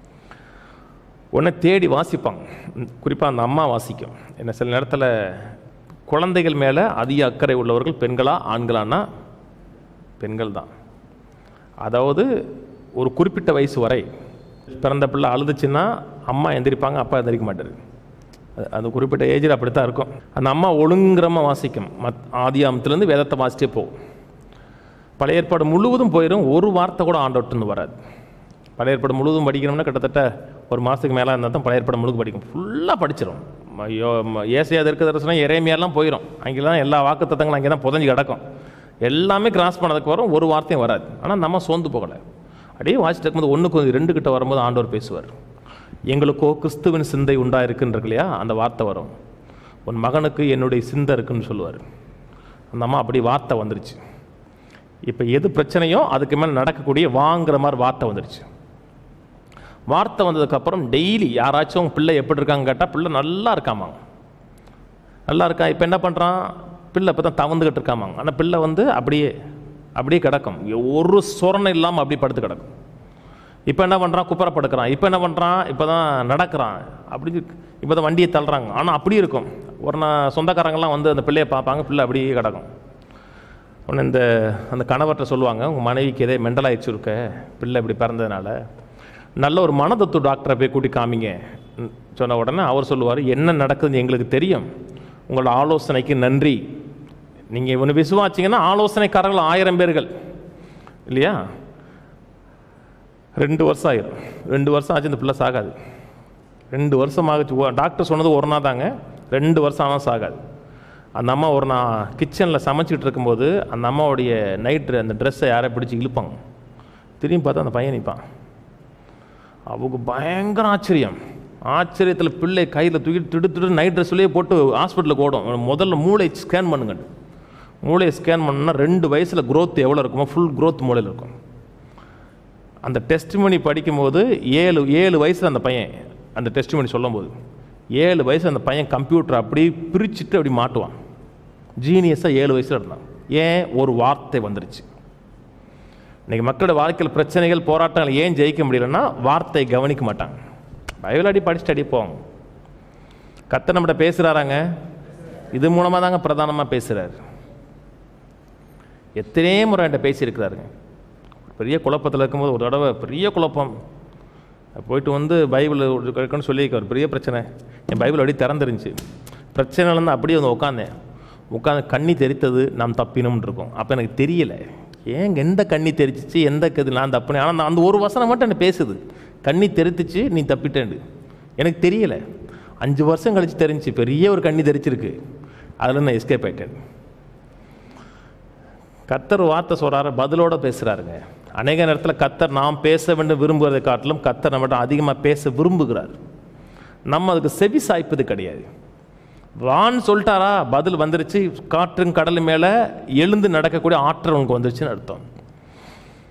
உடனே தேடி வாசிப்பாங்க. குறிப்பாக அந்த அம்மா வாசிக்கும். என்ன சில நேரத்தில் குழந்தைகள் மேலே அதிக அக்கறை உள்ளவர்கள் பெண்களா ஆண்களானா பெண்கள் தான். அதாவது ஒரு குறிப்பிட்ட வயசு வரை பிறந்த பிள்ளை அழுதுச்சுன்னா அம்மா எந்திரிப்பாங்க, அப்பா எந்திரிக்க மாட்டார். அந்த குறிப்பிட்ட ஏஜில் அப்படித்தான் இருக்கும். அந்த அம்மா ஒழுங்குறமாக வாசிக்கும். ஆதியாமத்திலேருந்து வேதத்தை வாசிட்டே போகும். பழைய ஏற்பாடு முழுவதும் போயிடும், ஒரு வார்த்தை கூட ஆண்டோட்டுன்னு வராது. பழைய ஏற்பாடு முழுவதும் படிக்கணும்னா கிட்டத்தட்ட ஒரு மாதத்துக்கு மேலே இருந்தால் தான் பழைய ஏற்பாடு முழுக்க படிக்கும். ஃபுல்லாக படிச்சிடும். ஏசையா இருக்க தரிசனம் எரேமியாலாம் போயிடும். அங்கே தான் எல்லா வாக்கு தத்தங்களும் அங்கே தான் புதஞ்சு கிடக்கும். எல்லாமே கிராஸ் பண்ணதுக்கு வரும், ஒரு வார்த்தையும் வராது. ஆனால் நம்ம சோர்ந்து போகலை. அப்படியே வாசிட்டு இருக்கும்போது 1:2 கிட்ட வரும்போது ஆண்டவர் பேசுவார். எங்களுக்கோ கிறிஸ்துவின் சிந்தை உண்டாயிருக்குன்னு இல்லையா, அந்த வார்த்தை வரும். உன் மகனுக்கு என்னுடைய சிந்தை இருக்குன்னு சொல்லுவார். அந்த அம்மா அப்படி வார்த்தை வந்துருச்சு. இப்போ எது பிரச்சனையோ அதுக்கு மேலே நடக்கக்கூடிய வாங்குற மாதிரி வார்த்தை வந்துருச்சு. வார்த்தை வந்ததுக்கப்புறம் டெய்லி யாராச்சும் பிள்ளை எப்படி இருக்காங்க கேட்டால் பிள்ளை நல்லா இருக்காமா, நல்லா இருக்கா. இப்போ என்ன பண்ணுறான், பிள்ளை இப்போ தான் தவந்துக்கிட்டு இருக்காமாங்க. ஆனால் பிள்ளை வந்து அப்படியே கிடக்கும், ஒரு சொரணை இல்லாமல் அப்படியே படுத்து கிடக்கும். இப்போ என்ன பண்ணுறான், குப்பரை படுக்கிறான். இப்போ என்ன பண்ணுறான், இப்போ தான் நடக்கிறான், அப்படி இப்போ தான் வண்டியை தள்ளுறாங்க. ஆனால் அப்படி இருக்கும். ஒரு சொந்தக்காரங்கள்லாம் வந்து அந்த பிள்ளையை பார்ப்பாங்க, பிள்ளை அப்படியே கிடக்கும். ஒன்று அந்த கணவர்கிட்ட சொல்லுவாங்க, உங்கள் மனைவிக்கு எதே மெண்டல் ஆயிடுச்சு இருக்க, பிள்ளை இப்படி பிறந்ததுனால நல்ல ஒரு மனதத்துவ டாக்டரை போய் கூட்டி காமிங்க சொன்ன உடனே அவர் சொல்லுவார், என்ன நடக்குதுன்னு எங்களுக்கு தெரியும், உங்களோட ஆலோசனைக்கு நன்றி. நீங்கள் ஒன்று விசுவாச்சிங்கன்னா ஆலோசனைக்காரர்கள் 1000 பேர்கள் இல்லையா. 2 வருஷம் ஆயிடும். 2 வருஷம் ஆச்சு, இந்த பிள்ளை சாகாது. 2 வருஷம் ஆகிச்சு. டாக்டர் சொன்னது ஒரு நாள் தாங்க, 2 வருஷம் ஆனால் சாகாது. அந்த அம்மா ஒரு நாள் கிச்சனில் சமைச்சிக்கிட்டு இருக்கும்போது அந்த அம்மாவுடைய நைட்டு அந்த ட்ரெஸ்ஸை யாரை பிடிச்சி இழுப்பாங்க. திரும்பி பார்த்தா அந்த பையன் நிற்பான். அவங்க பயங்கர ஆச்சரியத்தில் பிள்ளை கையில் தூக்கிட்டு திடு நைட் ட்ரெஸ்லேயே போட்டு ஹாஸ்பிட்டலுக்கு ஓடும். முதல்ல மூளை ஸ்கேன் பண்ணுங்க. மூளையை ஸ்கேன் பண்ணால் 2 வயசில் க்ரோத் எவ்வளோ இருக்குமோ ஃபுல் க்ரோத் மூளையில் இருக்கும். அந்த டெஸ்ட்மனி படிக்கும்போது 7 வயசில் அந்த பையன் அந்த டெஸ்ட்மனி சொல்லும்போது 7 வயசு அந்த பையன் கம்ப்யூட்டர் அப்படி பிரிச்சுட்டு அப்படி மாட்டுவான். ஜீனியஸாக 7 வயசில் இருந்தான். ஏன், ஒரு வார்த்தை வந்துருச்சு. இன்றைக்கி மக்களோட வாழ்க்கையில் பிரச்சனைகள் போராட்டங்கள் ஏன் ஜெயிக்க முடியலன்னா வார்த்தையை கவனிக்க மாட்டாங்க. பைபிள் அடி படிச்சுட்டு அடி போவாங்க. கர்த்தர் நம்மகிட்ட பேசுகிறாராங்க, இது மூலமாக தாங்க பிரதானமாக பேசுகிறார். எத்தனையோ முறை என்கிட்ட பேசியிருக்கிறாருங்க. பெரிய குழப்பத்தில் இருக்கும்போது ஒரு தடவை பெரிய குழப்பம் போயிட்டு வந்து பைபிள் இருக்குன்னு சொல்லியிருக்கார். பெரிய பிரச்சனை, என் பைபிள் அப்படியே திறந்துருந்துச்சு. பிரச்சனைலேருந்து அப்படியே வந்து உட்காந்து கண்ணி தெரித்தது நாம் தப்பினோம்னு இருக்கும். அப்போ எனக்கு தெரியலை ஏங்க எந்த கண்ணி தெரிச்சிச்சு, எந்த கது நான் தப்புனேன். ஆனால் அந்த ஒரு வசனம் மட்டும் என்ன பேசுது, கண்ணி தெரித்துச்சு நீ தப்பிட்டேன். எனக்கு தெரியலை. 5 வருஷம் கழிச்சு தெரிஞ்சு பெரிய ஒரு கண்ணி தெரிச்சிருக்கு, அதில் நான் எஸ்கேப் ஆகிட்டேன். கர்த்தர் வார்த்தை சொல்கிறாரு, பதிலோடு பேசுகிறாருங்க. அநேக நேரத்தில் கர்த்தர் நாம் பேச வேண்டும் விரும்புவதை காட்டிலும் கர்த்தர் நம்மகிட்ட அதிகமாக பேச விரும்புகிறார். நம்ம அதுக்கு செவி சாய்ப்பது கிடையாது. வான்னு சொல்லிட்டாரா, பதில் வந்துருச்சு. காற்றும் கடல் மேலே எழுந்து நடக்கக்கூடிய ஆற்றல் உங்களுக்கு வந்துருச்சுன்னு அர்த்தம்.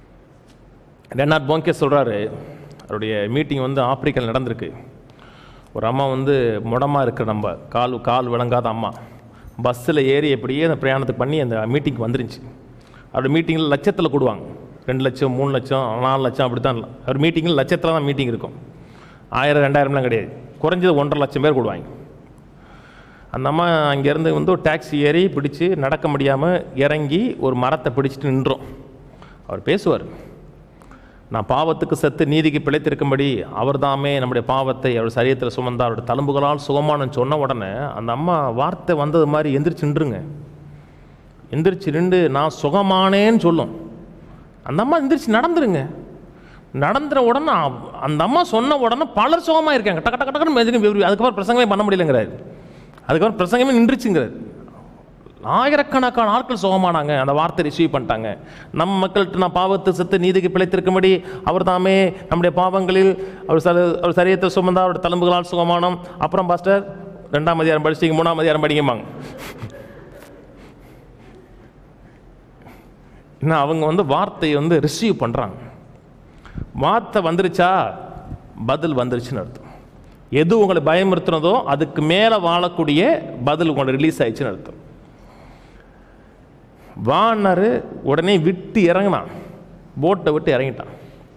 ரெனார்ட் போங்கே சொல்கிறாரு, அவருடைய மீட்டிங் வந்து ஆப்பிரிக்காவில் நடந்திருக்கு. ஒரு அம்மா வந்து முடமாக இருக்கிற நம்ம கால் விளங்காத அம்மா பஸ்ஸில் ஏறி எப்படியே அந்த பிரயாணத்துக்கு பண்ணி அந்த மீட்டிங்க்கு வந்துருந்துச்சு. அவருடைய மீட்டிங்கில் லட்சத்தில் கூடுவாங்க. 2 லட்சம் 3 லட்சம் 4 லட்சம் அப்படி தான். அவர் மீட்டிங்கில் லட்சத்தில் தான் மீட்டிங் இருக்கும். 1000 2000லாம் கிடையாது. குறைஞ்சது 1.5 லட்சம் பேர் கூடுவாங்க. அந்த அம்மா அங்கேருந்து வந்து ஒரு டாக்ஸி ஏறி பிடிச்சி நடக்க முடியாமல் இறங்கி ஒரு மரத்தை பிடிச்சிட்டு நின்றோம். அவர் பேசுவார், நான் பாவத்துக்கு செத்து நீதிக்கு பிழைத்திருக்கும்படி அவர் தாமே நம்முடைய பாவத்தை அவர் சரீரத்தில் சுமந்தார், அவருடைய தழும்புகளால் சுகமானு சொன்ன உடனே அந்த அம்மா வார்த்தை வந்தது மாதிரி எந்திரிச்சு நின்றுங்க. எந்திரிச்சு நின்று நான் சுகமானேன்னு சொல்லும். அந்த அம்மா எந்திரிச்சு நடந்துருங்க. நடந்துற உடனே அந்த அம்மா சொன்ன உடனே பலர் சுகமாக இருக்காங்க. டக்கு டக்கு டக்குன்னு அதுக்கப்புறம் பிரசங்கமே பண்ண முடியலைங்கிறாரு. அதுக்கப்புறம் பிரசங்கமே நின்றுச்சுங்கிறாரு. ஆயிரக்கணக்கான ஆட்கள் சுகமானாங்க, அந்த வார்த்தை ரிசீவ் பண்ணிட்டாங்க. நம்ம மக்கள்கிட்ட நான் பாவத்தை செத்து நீதிக்கு பிழைத்திருக்கும்படி அவர் தாமே நம்முடைய பாவங்களில் அவர் சரீரத்தை சுமந்தா அவருடைய தழும்புகளால் சுகமானோம். அப்புறம் பாஸ்டர் 2ஆம் அதிகாரம் படிச்சிங்க, 3ஆம் அதிகாரம் படிங்கம்பாங்க. இன்னும் அவங்க வந்து வார்த்தையை வந்து ரிசீவ் பண்ணுறாங்க. வார்த்தை வந்துருச்சா பதில் வந்துருச்சுன்னு அர்த்தம். எது உங்களை பயமுறுத்துனதோ அதுக்கு மேலே வாழக்கூடிய பதில் உங்களை ரிலீஸ் ஆயிடுச்சுன்னு அர்த்தம். வானாரு உடனே விட்டு இறங்கினான், போட்டை விட்டு இறங்கிட்டான்.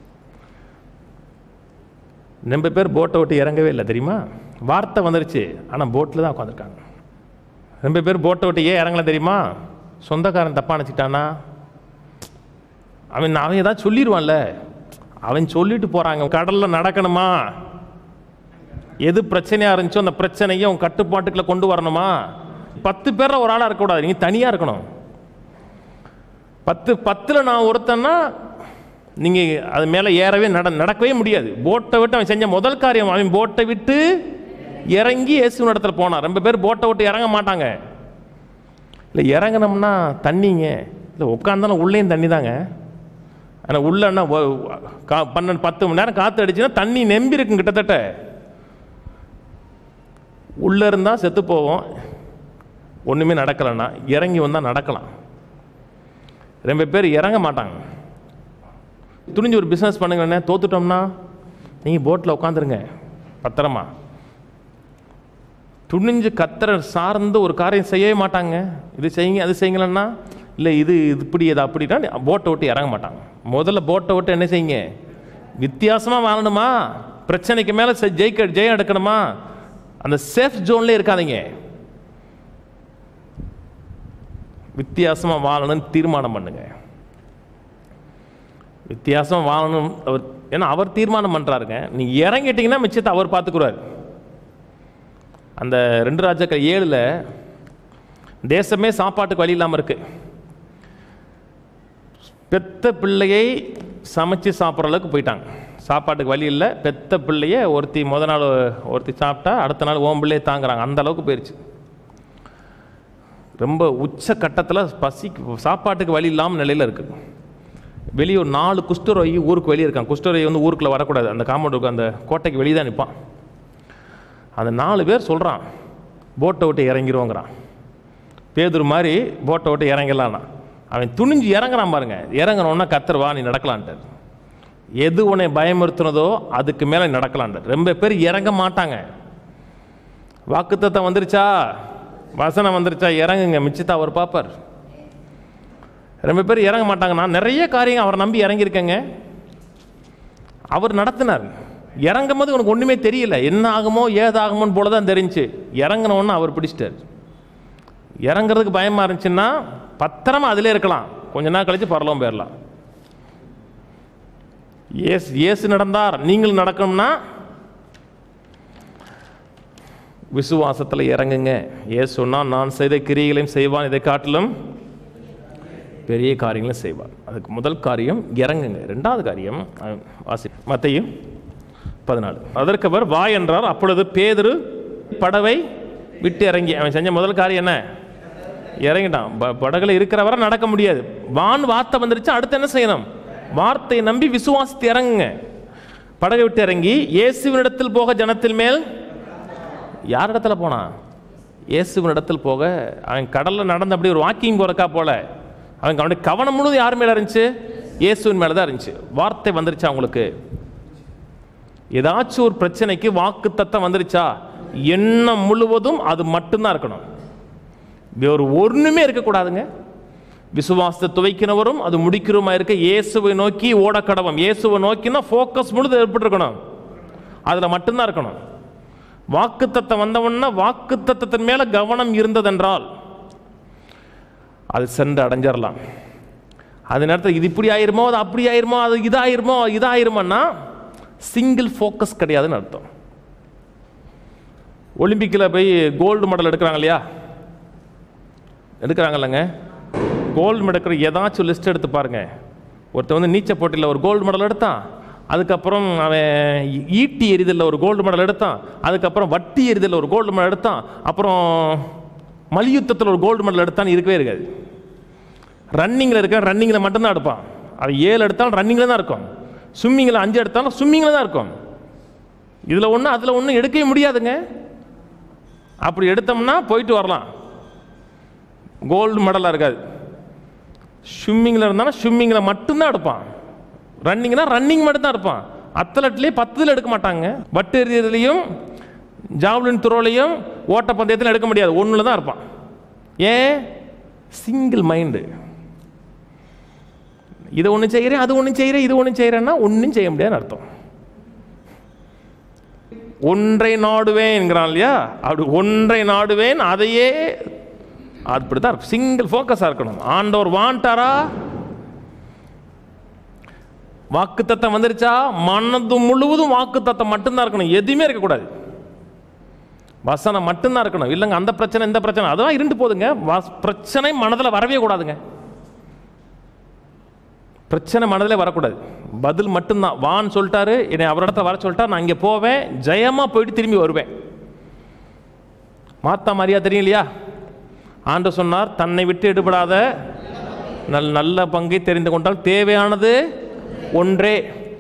ரொம்ப பேர் போட்டை விட்டு இறங்கவே இல்லை தெரியுமா? வார்த்தை வந்துருச்சு, ஆனால் போட்டில் தான் உட்காந்துருக்காங்க. ரொம்ப பேர் போட்டை விட்டு ஏன் இறங்கல தெரியுமா? சொந்தக்காரன் தப்பா நினச்சிட்டானா? அவன் ஏதாவது சொல்லிடுவான்ல, அவன் சொல்லிட்டு போகிறாங்க. கடலில் நடக்கணுமா, எது பிரச்சனையாக இருந்துச்சோ அந்த பிரச்சனையை உன் கட்டுப்பாட்டுக்குள்ள கொண்டு வரணுமா? 10 பேரில் ஒரு ஆளாக இருக்கக்கூடாது, நீங்கள் தனியாக இருக்கணும். 10 நான் ஒருத்தன்னா நீங்கள் அது மேலே ஏறவே நடக்கவே முடியாது. போட்டை விட்டு அவன் செஞ்ச முதல் காரியம், அவன் போட்டை விட்டு இறங்கி இயேசுவின் இடத்துல போனான். ரொம்ப பேர் போட்டை விட்டு இறங்க மாட்டாங்க. இல்லை இறங்கினோம்னா தண்ணிங்க, இல்லை உட்காந்தாலும் உள்ளேயும் தண்ணி தாங்க. ஆனால் உள்ளன்னா 12-10 மணி நேரம் காற்று அடிச்சுன்னா தண்ணி நம்பி இருக்கும். கிட்டத்தட்ட உள்ளே இருந்தால் செத்து போவோம், ஒன்றுமே நடக்கலைன்னா. இறங்கி வந்தால் நடக்கலாம். ரொம்ப பேர் இறங்க மாட்டாங்க. துணிஞ்சு ஒரு பிஸ்னஸ் பண்ணுங்கண்ணே, தோத்துட்டோம்னா நீங்கள் போட்டில் உட்காந்துருங்க பத்திரமா. துணிஞ்சு கத்தரை சார்ந்து ஒரு காரியம் செய்யவே மாட்டாங்க. இது செய்யுங்க அது செய்யுங்களன்னா, இல்லை இது இப்படி இது அப்படின்னா போட்டை விட்டு இறங்க மாட்டாங்க. முதல்ல போட்டை விட்டு என்ன செய்யுங்க, வித்தியாசமாக வாழணுமா, பிரச்சனைக்கு மேலே ஜெயம் எடுக்கணுமா, அந்த சேஃப் ஜோன்லேயே இருக்காதீங்க. வித்தியாசமாக வாழணும்னு தீர்மானம் பண்ணுங்க. வித்தியாசமாக வாழணும் அவர், ஏன்னா அவர் தீர்மானம் பண்ணுறாருங்க. நீங்கள் இறங்கிட்டீங்கன்னா மிச்சத்தை அவர் பார்த்துக்குறாரு. அந்த 2 ராஜாக்கள் 7 தேசமே சாப்பாட்டுக்கு வழி இல்லாமல் இருக்கு. பெத்த பிள்ளையை சமைச்சு சாப்பிட்ற அளவுக்கு போயிட்டாங்க. சாப்பாட்டுக்கு வழி இல்லை. பெத்த பிள்ளைய முத நாள் ஒருத்தி சாப்பிட்டா அடுத்த நாள் ஓம்பிள்ளையே தாங்குறாங்க. அந்த அளவுக்கு போயிடுச்சு. ரொம்ப உச்ச கட்டத்தில் சாப்பாட்டுக்கு வழி இல்லாமல் நிலையில் இருக்குது. வெளியே ஒரு 4 குஷ்டரோகி ஊருக்கு வெளியே இருக்காங்க. குஷ்டரோகி வந்து ஊருக்குள்ளே வரக்கூடாது, அந்த காம்பவுண்டுக்கு அந்த கோட்டைக்கு வெளியே தான் நிற்பான். அந்த 4 பேர் சொல்கிறான் போட்டை விட்டு இறங்கிடுவோங்கிறான். பேதுரு மாதிரி போட்டை விட்டு இறங்கலான்னா அவன் துணிஞ்சு இறங்குறான் பாருங்க. இறங்குறோன்னா கத்தருவா நீ நடக்கலான்ட்டார். எது உன்னை பயமுறுத்துனதோ அதுக்கு மேலே நடக்கலான்ட்டார். ரொம்ப பேர் இறங்க மாட்டாங்க. வாக்குத்தத்தம் வந்துருச்சா, வசனம் வந்துருச்சா, இறங்குங்க, மிச்சத்தை அவர் பார்ப்பார். ரொம்ப பேர் இறங்க மாட்டாங்க. நான் நிறைய காரியம் அவரை நம்பி இறங்கியிருக்கேங்க. அவர் நடத்தினார். இறங்கும் போது உனக்கு ஒன்றுமே தெரியல, என்ன ஆகுமோ ஏதாகுமோன்னு போல தான் தெரிஞ்சு. இறங்கினோன்னு அவர் பிடிச்சிட்டார். இறங்குறதுக்கு பயமாக இருந்துச்சுன்னா பத்திரமா அதிலே இருக்கலாம், கொஞ்ச நாள் கழிச்சு பரலோகம் போயிடலாம். இயேசு நடந்தார், நீங்கள் நடக்கணும்னா விசுவாசத்தில் இறங்குங்க. இயேசு சொன்னால் நான் செய்த கிரியைகளையும் செய்வான், இதை காட்டிலும் பெரிய காரியங்களும் செய்வான். அதுக்கு முதல் காரியம் இறங்குங்க. 2வது காரியம் மத்தேயு 14. அதற்கு அவர் வா என்றார். அப்பொழுது பேதுரு படவை விட்டு இறங்கி, அவன் செஞ்ச முதல் காரியம் என்ன, இறங்கிட்டான். படகுல இருக்கிறவரை நடக்க முடியாது. வான் வார்த்தை வந்துருச்சு, அடுத்து என்ன செய்யணும், வார்த்தையை நம்பி விசுவாசத்தை இறங்குங்க. படகை விட்டு இறங்கி இயேசுவினிடத்தில் போக ஜனத்தில் மேல். யார் இடத்துல போனான், இயேசுவினிடத்தில் போக. அவன் கடலில் நடந்து அப்படி ஒரு வாக்கிங் போறக்கா போல. அவனுடைய கவனம் முழுவதும் யார் மேலே இருந்துச்சு, இயேசுவின் மேலே தான் இருந்துச்சு. வார்த்தை வந்துருச்சு அவங்களுக்கு. ஏதாச்சும் ஒரு பிரச்சனைக்கு வாக்குத்தத்தம் வந்துருச்சா, எண்ணம் முழுவதும் அது மட்டும்தான் இருக்கணும், வேறு ஒன்றுமே இருக்கக்கூடாதுங்க. விசுவாசத்தை துவைக்கிறவரும் அது முடிக்கிறோமா இருக்க இயேசுவை நோக்கி ஓடக்கடவம். இயேசுவை நோக்கினா ஃபோக்கஸ் முழுது ஏற்பட்டுருக்கணும், அதில் மட்டும்தான் இருக்கணும். வாக்குத்தத்தம் வந்தவொன்னா வாக்குத்தத்தத்தின் மேலே கவனம் இருந்ததென்றால் அது சென்று அடைஞ்சிடலாம். அது நேரத்தில் இது இப்படி ஆயிருமோ, அது அப்படி ஆயிருமோ, அது இதாயிருமோன்னா சிங்கிள் ஃபோக்கஸ் கிடையாதுன்னு அர்த்தம். ஒலிம்பிக்கில் போய் கோல்டு மெடல் எடுக்கிறாங்க இல்லையா, எடுக்கிறாங்கல்லங்க, கோல்டு மெடல் எடுக்கிற ஏதாச்சும் லிஸ்ட் எடுத்து பாருங்க. ஒருத்தர் வந்து நீச்சல் போட்டியில் ஒரு கோல்டு மெடல் எடுத்தான், அதுக்கப்புறம் அவன் ஈட்டி எறிதலில் ஒரு கோல்டு மெடல் எடுத்தான், அதுக்கப்புறம் வட்டி எறிதலில் ஒரு கோல்டு மெடல் எடுத்தான், அப்புறம் மல்யுத்தத்தில் ஒரு கோல்டு மெடல் எடுத்தான்னு இருக்கவே இருக்காது. ரன்னிங்கில் இருக்க ரன்னிங்கில் மட்டும்தான் எடுப்பான். அது 7 எடுத்தாலும் ரன்னிங்கில் தான் இருக்கும், ஸ்விம்மிங்கில் 5 எடுத்தாலும் ஸ்விம்மிங்கில் தான் இருக்கும். இதில் ஒன்று அதில் ஒன்று எடுக்கவே முடியாதுங்க. அப்படி எடுத்தோம்னா போயிட்டு வரலாம், கோல்டு மெடலாக இருக்காது. ஸ்விம்மிங்கில் இருந்தாலும் ஸ்விம்மிங்கில் மட்டும்தான் எடுப்பான், ரன்னிங்னா ரன்னிங் மட்டும்தான் எடுப்பான். அத்லட்லேயே 10 எடுக்க மாட்டாங்க. வட்டு எறியதுலையும் ஜாவ்லின் த்ரோலையும் ஓட்டப்பந்தயத்தில் எடுக்க முடியாது, ஒன்றில் தான் இருப்பான். ஏன்? Single mind. இதை ஒன்று செய்கிறேன், அது ஒன்று செய்கிறேன், இது ஒன்று செய்கிறேன்னா ஒன்றும் செய்ய முடியாதுன்னு அர்த்தம். ஒன்றை நாடுவேன்ங்கிறான் இல்லையா, அப்படி ஒன்றை நாடுவேன், அதையே அப்படித்தான் சிங்கிள் ஃபோக்கஸாக இருக்கணும். ஆண்டவர் வாண்டாரா, வாக்குத்தத்தம் வந்துருச்சா, மனது முழுவதும் வாக்குத்தத்தம் மட்டும்தான் இருக்கணும், எதுவுமே இருக்கக்கூடாது, வசனம் மட்டும்தான் இருக்கணும். இல்லைங்க அந்த பிரச்சனை இந்த பிரச்சனை அதெல்லாம் இருண்டு போதுங்க. பிரச்சனை மனதில் வரவே கூடாதுங்க, பிரச்சனை மனதில் வரக்கூடாது, பதில் மட்டும்தான். வான்னு சொல்லிட்டாரு, என்னை அவரிடத்துல வர சொல்லிட்டா, நான் இங்கே போவேன், ஜெயமாக போயிட்டு திரும்பி வருவேன். மாத்தா மரியா தெரியும் இல்லையா, ஆண்டவர் சொன்னார், தன்னை விட்டு எடுபடாத நல்ல பங்கை தெரிந்து கொண்டால் தேவையானது ஒன்றே.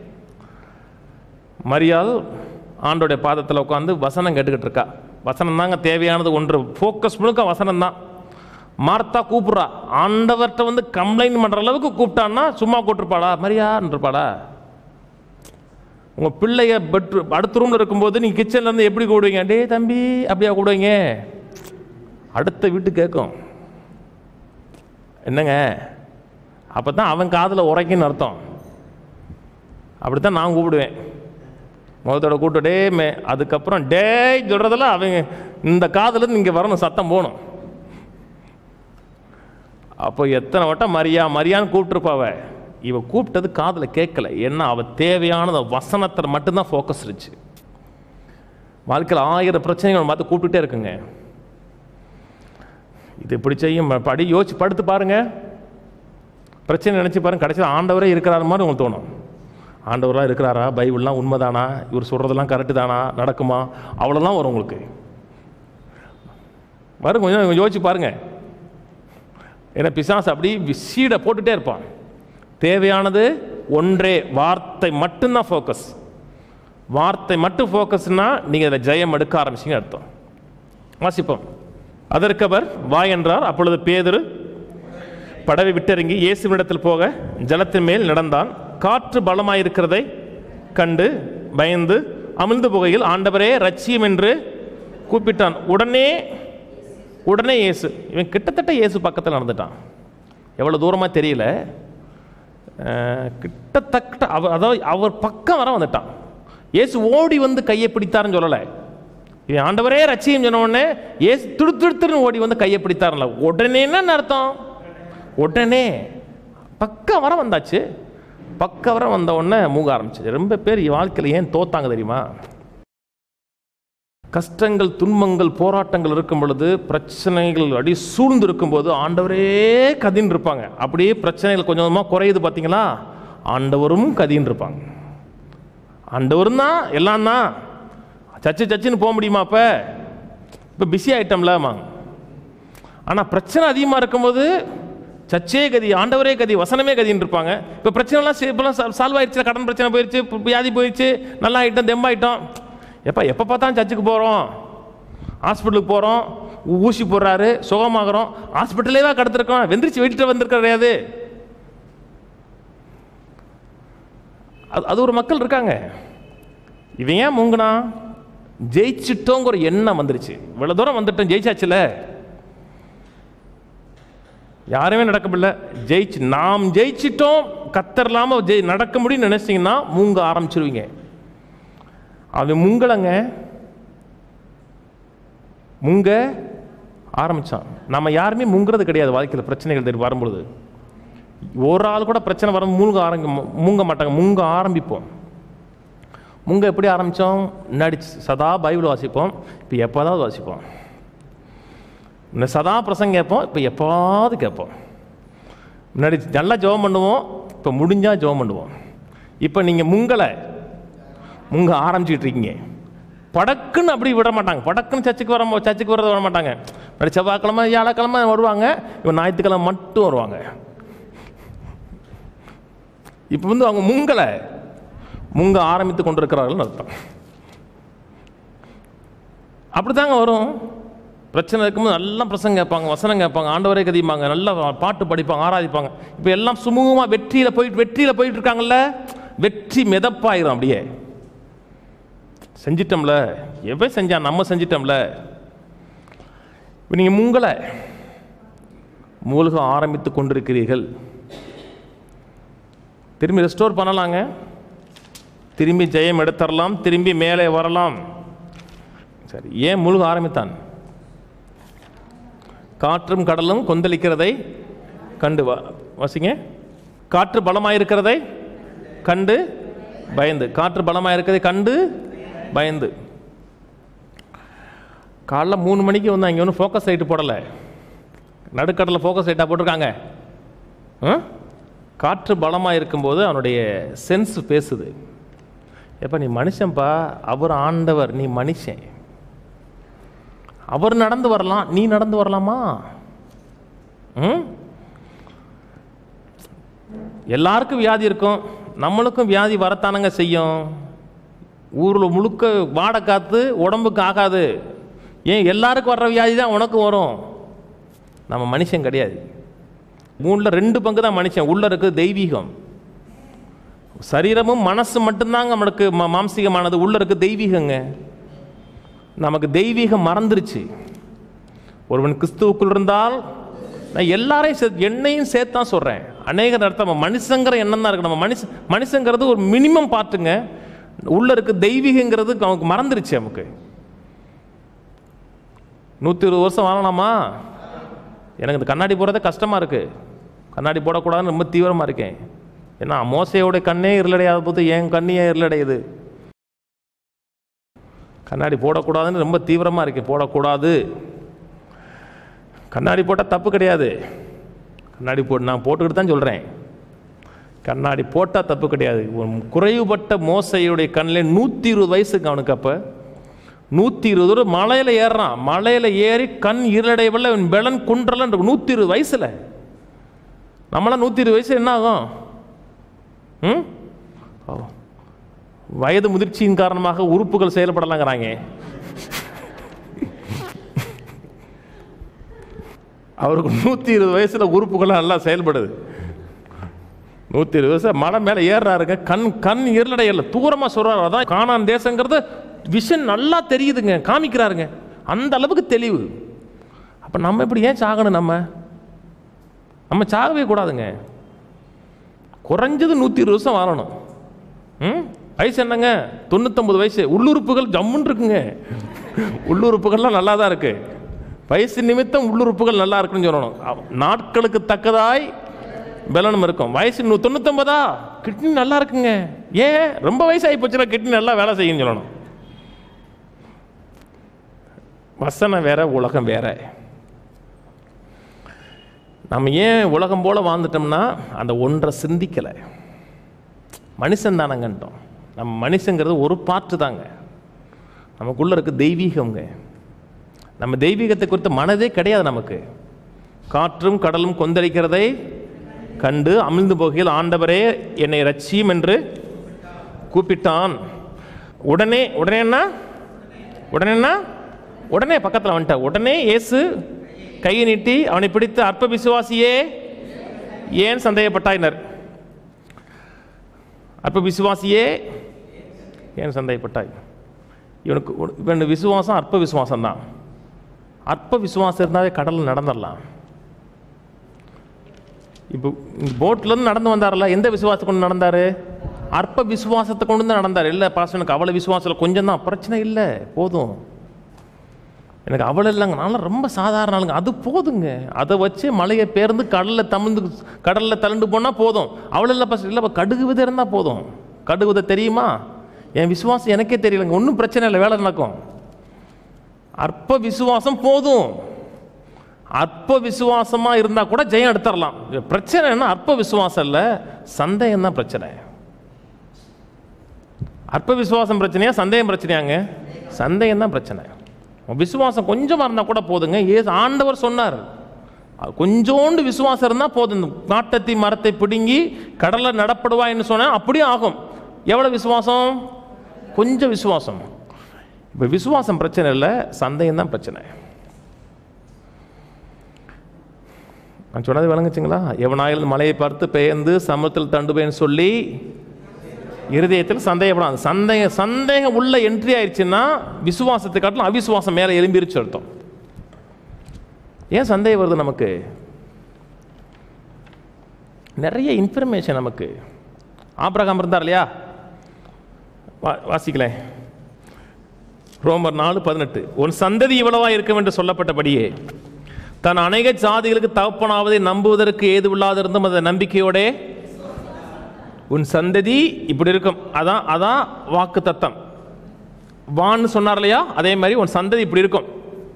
மரியாள் ஆண்டோடைய பாதத்தில் உட்காந்து வசனம் கேட்டுக்கிட்டு இருக்கா. வசனம் தாங்க தேவையானது ஒன்று, ஃபோக்கஸ் முழுக்க வசனம் தான். மார்த்தா கூப்பிட்றா, ஆண்டவர்கிட்ட வந்து கம்ப்ளைண்ட் பண்ணுற அளவுக்கு கூப்பிட்டான்னா சும்மா கூப்பிட்டுருப்பாளா, மரியான்ருப்பாளா? உங்கள் பிள்ளைய அடுத்த ரூமில் இருக்கும்போது நீங்கள் கிச்சன்லேருந்து எப்படி கூப்பிடுவீங்க, டே தம்பி அப்படியா கூப்பிடுவீங்க? அடுத்த வீட்டு கேட்கும், என்னங்க, அப்போ தான் அவன் காதில் உரைக்குன்னு அர்த்தம். அப்படித்தான் நான் கூப்பிடுவேன், முதத்தோட கூப்பிட்டு டே அதுக்கப்புறம் டே சொல்கிறதில்ல, அவங்க இந்த காதில் இங்கே வரணும், சத்தம் போகணும். அப்போ எத்தனை வட்டம் மரியா மரியான்னு கூப்பிட்டுருப்பாவ, இவ கூப்பிட்டது காதில் கேட்கல. ஏன்னா அவள் தேவையானது வசனத்தில் மட்டும்தான் ஃபோக்கஸ் இருந்துச்சு. வாழ்க்கையில் 1000 பிரச்சனைகள் பார்த்து கூப்பிட்டுட்டே இருக்குங்க. இது இப்படி செய்யும், படி யோசிச்சு படுத்து பாருங்க, பிரச்சனை நினச்சி பாருங்க, கடைசியில் ஆண்டவரே இருக்கிறாரு மாதிரி உங்களுக்கு தோணும். ஆண்டவராக இருக்கிறாரா, பைபிள்லாம் உண்மைதானா, இவர் சொல்கிறதெல்லாம் கரெக்டு தானா, நடக்குமா, அவ்வளோதான் வரும் உங்களுக்கு. வரும், கொஞ்சம் யோசிச்சு பாருங்க. ஏன்னா பிசாசு அப்படி சீடை போட்டுகிட்டே இருப்பான். தேவையானது ஒன்றே, வார்த்தை மட்டும்தான் ஃபோக்கஸ். வார்த்தை மட்டும் ஃபோக்கஸ்னா நீங்கள் அதில் ஜெயம் எடுக்க ஆரம்பிச்சிங்க அர்த்தம். வாசிப்போம். அதற்கு அவர் வா என்றார். அப்பொழுது பேதுரு படவை விட்டிறங்கி இயேசுவினிடத்தில் போக ஜலத்தின் மேல் நடந்தான். காற்று பலமாயிருக்கிறதை கண்டு பயந்து அமிழ்ந்து போகையில், ஆண்டவரே ரட்சியம் என்று கூப்பிட்டான். உடனே இயேசு, இவன் கிட்டத்தட்ட இயேசு பக்கத்தில் நடந்துட்டான். எவ்வளோ தூரமாக தெரியல, கிட்டத்தட்ட அதாவது அவர் பக்கம் வர வந்துட்டான். இயேசு ஓடி வந்து கையை பிடித்தாருன்னு சொல்லலை. இவன் ஆண்டவரே ரட்சியம் சொன்ன உடனே இயேசு துடுத்துன்னு ஓடி வந்து கையை பிடித்தாருல. உடனே என்ன அர்த்தம்? உடனே பக்கம் வர வந்தாச்சு. பக்கம் வர வந்த உடனே மூக ஆரம்பிச்சு. ரொம்ப பேர் வாழ்க்கையில் ஏன் தோத்தாங்க தெரியுமா? கஷ்டங்கள், துன்பங்கள், போராட்டங்கள் இருக்கும் பொழுது, பிரச்சனைகள் அடி சூழ்ந்து இருக்கும்போது ஆண்டவரே கதின்னு இருப்பாங்க. அப்படியே பிரச்சனைகள் கொஞ்சம் கொஞ்சமாக குறையுது பார்த்தீங்களா, ஆண்டவரும் கதின்னு இருப்பாங்க. ஆண்டவரும் தான் எல்லாம் தான். சச்சுன்னு போக முடியுமா? இப்போ பிஸி ஆகிட்டோம்லமாங்க. ஆனால் பிரச்சனை அதிகமாக இருக்கும்போது சச்சே கதி, ஆண்டவரே கதி, வசனமே கதின்னு இருப்பாங்க. இப்போ பிரச்சனைலாம் இப்போலாம் சால்வ் ஆயிடுச்சு, கடன் பிரச்சனை போயிடுச்சு, வியாதி போயிடுச்சு, நல்லா ஆகிட்டோம், தெம்பாயிட்டோம். எப்போ பார்த்தாலும் சர்ச்சுக்கு போகிறோம், ஹாஸ்பிட்டலுக்கு போகிறோம், ஊசி போடுறாரு, சுகமாகறோம், ஹாஸ்பிட்டலே தான் கடத்திருக்கோம், வெந்திரிச்சு வெயிட்டு வந்திருக்க கிடையாது. அது ஒரு மக்கள் இருக்காங்க. இவன் ஏன் முங்குனா? ஜெயிச்சிட்டோங்கிற எண்ணம் வந்துருச்சு. இவ்வளோ தூரம் வந்துட்டோம், ஜெயிச்சாச்சுல, யாருமே நடக்க முடியல, நாம் ஜெயிச்சிட்டோம், கத்தர் இல்லாமல் நடக்க முடியும்னு நினைச்சிங்கன்னா முங்க ஆரம்பிச்சிருவீங்க. அவன் முங்கலங்க, முங்க ஆரம்பிச்சான். நம்ம யாருமே முங்குறது கிடையாது வாழ்க்கையில். பிரச்சனைகள் வரும்பொழுது ஒரு ஆள் கூட பிரச்சனை வர முங்க மாட்டாங்க, முங்க ஆரம்பிப்போம். முங்க எப்படி ஆரம்பித்தோம்? முன்னாடி சதா பைபிள் வாசிப்போம், இப்போ எப்போதாவது வாசிப்போம். இந்த சதா பிரசங்கம் கேட்போம், இப்போ எப்போது கேட்போம். முன்னாடி நல்லா ஜெபம் பண்ணுவோம், இப்போ முடிஞ்சால் ஜெபம் பண்ணுவோம். இப்போ நீங்கள் முங்க ஆரம்பிச்சுட்டு இருக்கீங்க. படக்குன்னு அப்படி விட மாட்டாங்க. படக்குன்னு சர்ச்சுக்கு வரதை விட மாட்டாங்க. செவ்வாய்க்கிழமை வியாழக்கிழமை வருவாங்க, இப்போ ஞாயிற்றுக்கிழமை மட்டும் வருவாங்க. இப்போ வந்து அவங்க முங்க ஆரம்பித்து கொண்டிருக்கிறார்கள் அர்த்தம். அப்படித்தாங்க வரும். பிரச்சனை இருக்கும்போது நல்லா பிரசங்கம் கேட்பாங்க, வசனம் கேட்பாங்க, ஆண்டவரே கதிப்பாங்க, நல்லா பாட்டு படிப்பாங்க, ஆராதிப்பாங்க. இப்போ எல்லாம் சுமூகமாக வெற்றியில் போயிட்டு இருக்காங்கல்ல, வெற்றி மிதப்பாயிரும். அப்படியே செஞ்சிட்டோம்ல, எப்போ செஞ்சா நம்ம செஞ்சிட்டோம்ல. இப்போ நீங்கள் மூழ்க ஆரம்பித்து கொண்டிருக்கிறீர்கள். திரும்பி ரெஸ்டோர் பண்ணலாங்க, திரும்பி ஜெயம் எடுத்துடலாம், திரும்பி மேலே வரலாம். சரி, ஏன் மூழ்க ஆரம்பித்தான்? காற்றும் கடலும் கொந்தளிக்கிறதை கண்டு வாசிங்க. காற்று பலமாயிருக்கிறதை கண்டு பயந்து. காற்று பலமாயிருக்கிறதை கண்டு பயந்து. காலைல 3 மணிக்கு வந்து அங்கே ஒன்றும் ஃபோக்கஸ் லைட்டு போடலை, நடுக்கடலில் ஃபோக்கஸ் லைட்டாக போட்டிருக்காங்க. காற்று பலமாக இருக்கும்போது அவனுடைய சென்ஸ் பேசுது. எப்போ நீ மனுஷன்பா, அவர் ஆண்டவர், நீ மனுஷன். அவர் நடந்து வரலாம், நீ நடந்து வரலாமா? எல்லாருக்கும் வியாதி இருக்கும், நம்மளுக்கும் வியாதி வரத்தானங்க செய்யும். ஊரில் முழுக்க வாடை காத்து உடம்புக்கு ஆகாது. ஏன் எல்லாருக்கும் வர்ற வியாதி தான் உனக்கும் வரும். நம்ம மனுஷன் கிடையாது. 3ல் 2 பங்கு தான் மனுஷன். உள்ள இருக்குது தெய்வீகம். சரீரமும் மனசு மட்டும்தாங்க நம்மளுக்கு மாம்சீகமானது. உள்ள இருக்கு தெய்வீகங்க. நமக்கு தெய்வீகம் மறந்துருச்சு. ஒருவன் கிறிஸ்துவுக்குள் இருந்தால், நான் எல்லாரையும் என்னையும் சேர்த்து தான் சொல்கிறேன். அநேக நேரத்தில் நம்ம மனுஷங்கிற எண்ணம் தான் இருக்கு. நம்ம மனுஷங்கிறது ஒரு மினிமம் பார்ட்டுங்க. உள்ள இருக்கு தெய்வீகங்கிறது நமக்கு மறந்துருச்சு. நமக்கு 120 வருஷம் வாழலாமா? எனக்கு இந்த கண்ணாடி போடுறதே கஷ்டமாக இருக்குது. கண்ணாடி போடக்கூடாதுன்னு ரொம்ப தீவிரமாக இருக்கேன். ஏன்னா மோசையோட கண்ணே இருளடையாத போது என் கண்ணியே இருளடையுது. கண்ணாடி போடக்கூடாதுன்னு ரொம்ப தீவிரமாக இருக்கேன். போடக்கூடாது. கண்ணாடி போட்டால் தப்பு கிடையாது. கண்ணாடி நான் போட்டுக்கிட்டு தான் சொல்கிறேன். கண்ணாடி போட்டால் தப்பு கிடையாது. குறைவுபட்ட மோசையுடைய கண்ணில் 120 வயசுக்கு அவனுக்கு. அப்போ 120 மலையில் ஏறுறான். மலையில் ஏறி கண் இருளடையவில்லை, பெலன் குன்றலன். 120 வயசில். நம்மளாம் 120 வயசு என்ன ஆகும்? வயது முதிர்ச்சியின் காரணமாக உறுப்புகள் செயல்படலாங்கிறாங்க. அவருக்கு 120 வயசுல உறுப்புகள் நல்லா செயல்படுது. 120 வயசு மலை மேலே ஏறுறாருங்க. கண் இருளடையல, தூரமாக சொல்றாரு. அதான் கானான் தேசங்கிறது விஷன் நல்லா தெரியுதுங்க, காமிக்கிறாருங்க. அந்த அளவுக்கு தெளிவு. அப்போ நம்ம இப்படி ஏன் சாகணும்? நம்ம சாகவே கூடாதுங்க. குறைஞ்சது 120 வருஷம் வாழணும். வயசு என்னங்க? 99 வயசு. உள்ளுறுப்புகள் ஜம்முன்னு இருக்குங்க. உள்ளுறுப்புகள்லாம் நல்லா தான் இருக்கு. வயசு நிமித்தம் உள்ளுறுப்புகள் நல்லா இருக்குன்னு சொல்லணும். நாட்களுக்கு தக்கதாய் பலனும் இருக்கும். வயசு 99 கிட்னி நல்லா இருக்குங்க. ஏன்? ரொம்ப வயசாகி போச்சுன்னா கிட்னி நல்லா வேலை செய்யும் சொல்லணும். வசனம் வேற, உலகம் வேற. நம்ம ஏன் உலகம் போல வாழ்ந்துட்டோம்னா அந்த ஒன்றை சிந்திக்கலை. மனுஷன் தானங்கன்ட்டோம். நம்ம மனுஷங்கிறது ஒரு பாட்டு தாங்க. நமக்குள்ள இருக்க தெய்வீகங்க. நம்ம தெய்வீகத்தை குறித்த மனதே கிடையாது நமக்கு. காற்றும் கடலும் கொந்தளிக்கிறதை கண்டு அமிழ்ந்து போகையில் ஆண்டவரே என்னை ரட்சியும் என்று கூப்பிட்டான். உடனே பக்கத்தில் வந்துட்ட. உடனே இயேசு கையை நீட்டி அவனை பிடித்து, அற்ப விசுவாசியே ஏன் சந்தேகப்பட்டாயினர்? அற்ப விசுவாசியே ஏன் சந்தேகப்பட்டாய்? இவனுக்கு விசுவாசம் அற்ப விசுவாசம் தான். அற்ப விசுவாசம் இருந்தாவே கடலில் நடந்துடலாம். இப்போ போட்லேருந்து நடந்து வந்தார்ல, எந்த விசுவாசத்தை கொண்டு நடந்தார்? அற்ப விசுவாசத்தை கொண்டு தான் நடந்தார். இல்லை பாஸ், எனக்கு அவ்வளோ விசுவாசத்தில் கொஞ்சம் தான், பிரச்சனை இல்லை, போதும். எனக்கு அவ்வளோ இல்லைங்க, நானும் ரொம்ப சாதாரண ஆளுங்க, அது போதுங்க. அதை வச்சு மலையை பேர்ந்து கடலில் தள்ளுண்டு போனால் போதும். அவ்வளோ இல்லை பாஸ், இல்லை கடுகு விதை இருந்தால் போதும். கடுகு விதை தெரியுமா? என் விசுவாசம் எனக்கே தெரியலைங்க, ஒன்றும் பிரச்சனை இல்லை, வேலை நடக்கும். அற்ப விசுவாசம் போதும். அற்ப விசுவாசமாக இருந்தால் கூட ஜெயம் எடுத்துடலாம். பிரச்சனை என்ன? அற்ப விசுவாசம் இல்லை, சந்தேகம் தான் பிரச்சனை. அற்ப விசுவாசம் பிரச்சனையா, சந்தேகம் பிரச்சனையாங்க? சந்தேகம் தான் பிரச்சனை. விசுவாசம் கொஞ்சமாக இருந்தால் கூட போதுங்க. ஆண்டவர் சொன்னார், கொஞ்சோண்டு விசுவாசம் இருந்தால் போதும். காட்டத்தி மரத்தை பிடுங்கி கடலை நடப்படுவான்னு சொன்னால் அப்படியே ஆகும். எவ்வளோ விசுவாசம்? கொஞ்சம் விசுவாசம். இப்போ விசுவாசம் பிரச்சனை இல்லை, சந்தேகம் தான் பிரச்சனை. நான் சொன்னது விளங்குச்சுங்களா? எவனாயிலும் மலையை பார்த்து பெயர்ந்து சமுத்திரத்தில் தண்டுவேன்னு சொல்லி இருதயத்தில் சந்தேகப்படாது. சந்தேகம் உள்ள என்ட்ரி ஆயிடுச்சுன்னா விசுவாசத்தை காட்டிலும் அவிசுவாசம் மேலே எழும்பிருச்சு அர்த்தம். ஏன் சந்தேகம் வருது நமக்கு? நிறைய இன்ஃபர்மேஷன் நமக்கு. ஆபிரகாம் இருந்தார் இல்லையா? வாசிக்கலேன். ரோமர் 4:18, உன் சந்ததி இவ்வளவா இருக்கும் என்று சொல்லப்பட்டபடியே தன் அநேக ஜாதிகளுக்கு தகப்பனாவதை நம்புவதற்கு ஏதுவில்லாதிருந்தும் அந்த நம்பிக்கையோட உன் சந்ததி இப்படி இருக்கும். அதான் வாக்கு தத்தம். வான்னு சொன்னார் இல்லையா? அதே மாதிரி உன் சந்ததி இப்படி இருக்கும்.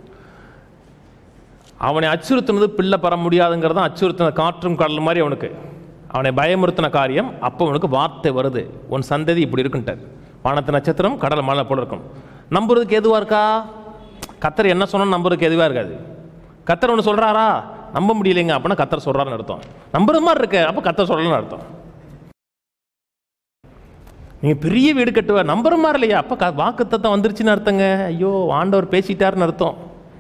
அவனை அச்சுறுத்தினது பிள்ளை பெற முடியாதுங்கிறதான் அச்சுறுத்தின காற்றும் கடல் மாதிரி அவனுக்கு. அவனை பயமுறுத்தின காரியம், அப்போ அவனுக்கு வார்த்தை வருது, உன் சந்ததி இப்படி இருக்குன்ட்டார். வானத்து நட்சத்திரம் கடல் மழை போல இருக்கும். நம்புறதுக்கு எதுவாக இருக்கா? கத்தர் என்ன சொன்னால் நம்புறதுக்கு எதுவாக இருக்காது. கத்தர் ஒன்று சொல்கிறாரா, நம்ப முடியலைங்க அப்படின்னா கத்தர் சொல்கிறாருன்னு அர்த்தம். நம்புற மாதிரி இருக்கு, அப்போ கத்தர் சொல்லலன்னு அர்த்தம். நீங்கள் பெரிய வீடு கட்டுவார், நம்புற மாதிரி இல்லையா, அப்போ வாக்குத்தத்தம் வந்துருச்சுன்னு அர்த்தங்க. ஐயோ ஆண்டவர் பேசிட்டாருன்னு அர்த்தம்.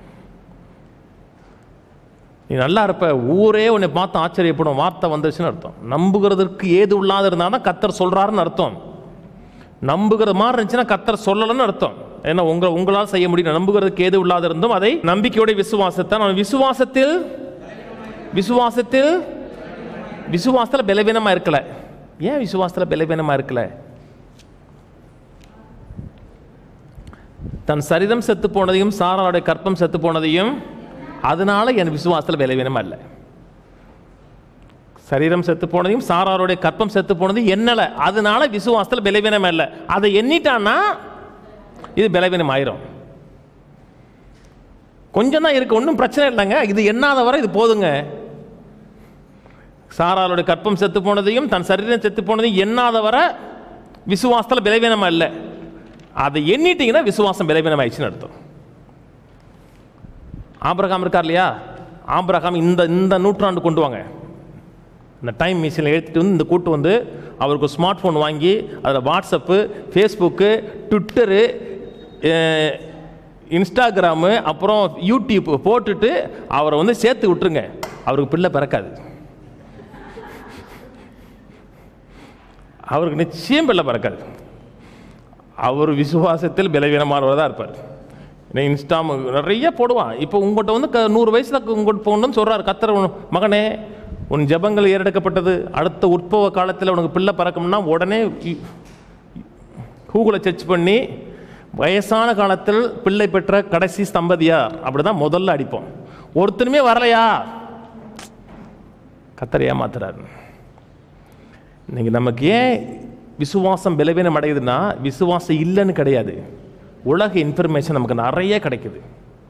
நீ நல்லா இருப்ப, ஊரே உன்னை பார்த்து ஆச்சரியப்படும், வார்த்தை வந்துருச்சுன்னு அர்த்தம். நம்புகிறதுக்கு ஏது இல்லாத இருந்தால் தான் கத்தர் சொல்கிறாருன்னு அர்த்தம். நம்புகிற மாதிரி இருந்துச்சுன்னா கத்தர் சொல்லலன்னு அர்த்தம். ஏன்னா உங்களால் செய்ய முடியும். நம்புகிறதுக்கு ஏது இல்லாத இருந்தும் அதை நம்பிக்கையோட விசுவாசத்தை, நான் விசுவாசத்தில் பலவீனமாக இருக்கல. ஏன் விசுவாசத்தில் பலவீனமாக இருக்கல? தன் சரீரம் செத்து போனதையும் சாராளுடைய கற்பம் செத்து போனதையும் அதனால என் விசுவாசத்தில் பலவீனமா இல்லை. சரீரம் செத்து போனதையும் சாராருடைய கற்பம் செத்து போனதையும் என்னல, அதனால விசுவாசத்தில் பலவீனமா இல்லை. அதை எண்ணிட்டான்னா இது பலவீனம் ஆயிரும். கொஞ்சம் தான் இருக்கு, ஒன்றும் பிரச்சனை இல்லைங்க. இது எண்ணாத வரை இது போதுங்க. சாராளுடைய கற்பம் செத்து போனதையும் தன் சரீரம் செத்து போனதையும் எண்ணாத வரை விசுவாசத்தில் பலவீனமா இல்லை. அதை எண்ணிட்டீங்கன்னா விசுவாசம் பலவீனம் ஆயிடுச்சுன்னு அர்த்தம். ஆபிரகாம் இருக்கார் இல்லையா? ஆபிரகாம் இந்த நூற்றாண்டு கொண்டு வாங்க, இந்த டைம் மிஷினில் எடுத்துகிட்டு வந்து இந்த கூட்டு வந்து அவருக்கு ஸ்மார்ட் ஃபோன் வாங்கி அதில் வாட்ஸ்அப்பு, ஃபேஸ்புக்கு, ட்விட்டரு, இன்ஸ்டாகிராமு, அப்புறம் யூடியூப் போட்டுட்டு அவரை வந்து சேர்த்து விட்டுருங்க, அவருக்கு பிள்ளை பிறக்காது. அவருக்கு நிச்சயம் பிள்ளை பிறக்காது. அவர் விசுவாசத்தில் பலவீனமானவர் தான் இருப்பார். இன்ஸ்டா நிறைய போடுவான். இப்போ உங்கள்கிட்ட வந்து 100 வயசில் உங்கள்கிட்ட போகணுன்னு சொல்கிறார் கத்தர், மகனே உன் ஜெபங்கள் ஏறெடுக்கப்பட்டது, அடுத்த உற்பவ காலத்தில் உனக்கு பிள்ளை பிறக்கும்னா உடனே கூகுளை சர்ச் பண்ணி வயசான காலத்தில் பிள்ளை பெற்ற கடைசி தம்பதியார் அப்படி தான் முதல்ல அடிப்போம். ஒருத்தருமே வரலையா? கத்தர் ஏமாத்துறாரு. இன்னைக்கு நமக்கு ஏன் விசுவாசம் பலவீனம் அடையுதுன்னா, விசுவாசம் இல்லைன்னு கிடையாது, உலக இன்ஃபர்மேஷன் நமக்கு நிறைய கிடைக்குது.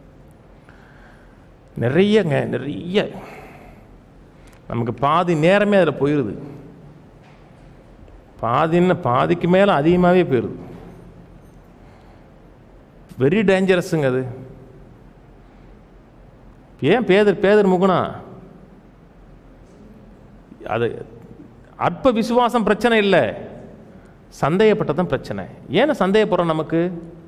நிறைய நமக்கு பாதி நேரமே அதில் போயிடுது. பாதிக்கு மேலே அதிகமாகவே போயிடுது. வெரி டேஞ்சரஸுங்க அது. ஏன் பேதர் முகுனா? அது அற்ப விசுவாசம் பிரச்சனை இல்லை, சந்தேகப்பட்டதான் பிரச்சனை. ஏன்னா சந்தேகப்படுறோம்? நமக்கு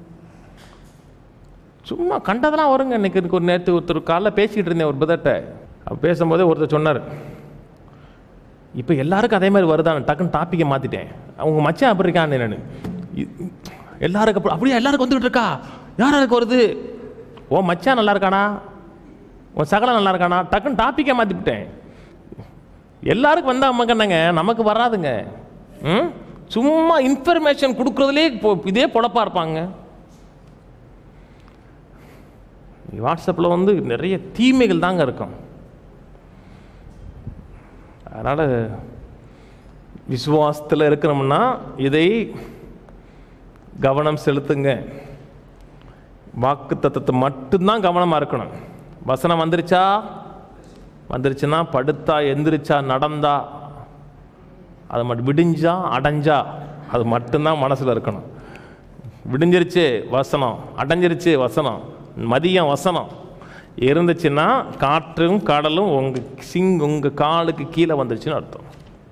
சும்மா கண்டதெல்லாம் வருங்க. இன்னைக்கு ஒரு நேற்று ஒருத்தர் காலைல பேசிக்கிட்டு இருந்தேன் ஒரு பிரதர்கிட்ட. பேசும்போதே ஒருத்தர் சொன்னார், இப்போ எல்லாருக்கும் அதே மாதிரி வருதான்னு டக்குன்னு டாப்பிக்கை மாற்றிட்டேன். அவங்க மச்சான் அப்படி இருக்கான்னு. நான் எல்லாருக்கும் அப்படியே எல்லாருக்கும் வந்துக்கிட்டு இருக்கா? யாருக்கு வருது? ஓ மச்சான் நல்லா இருக்கானா, உன் சகலம் நல்லா இருக்கானா? டக்குன்னு டாப்பிக்கை மாற்றிவிட்டேன். எல்லாருக்கும் வந்தால் அம்மக்கண்ணங்க, நமக்கு வராதுங்க. சும்மா இன்ஃபர்மேஷன் கொடுக்குறதுலே இதே பொழப்பாக இருப்பாங்க. வாட்ஸ்அப்பில் வந்து நிறைய தீமைகள் தாங்க இருக்கும். அதனால் விசுவாசத்தில் இருக்கிறோம்னா இதை கவனம் செலுத்துங்க. வாக்கு தத்தத்தை மட்டும்தான் கவனமாக இருக்கணும். வசனம் வந்துருச்சுன்னா படுத்தா எந்திரிச்சா நடந்தா அது மட்டும், விடிஞ்சா அடைஞ்சா அது மட்டும்தான் மனசில் இருக்கணும். விடிஞ்சிருச்சு வசனம், அடைஞ்சிருச்சு வசனம், மதியம் வசனம் இருந்துச்சுன்னா காற்றும் கடலும் உங்கள் காலுக்கு கீழே வந்துருச்சுன்னு அர்த்தம்.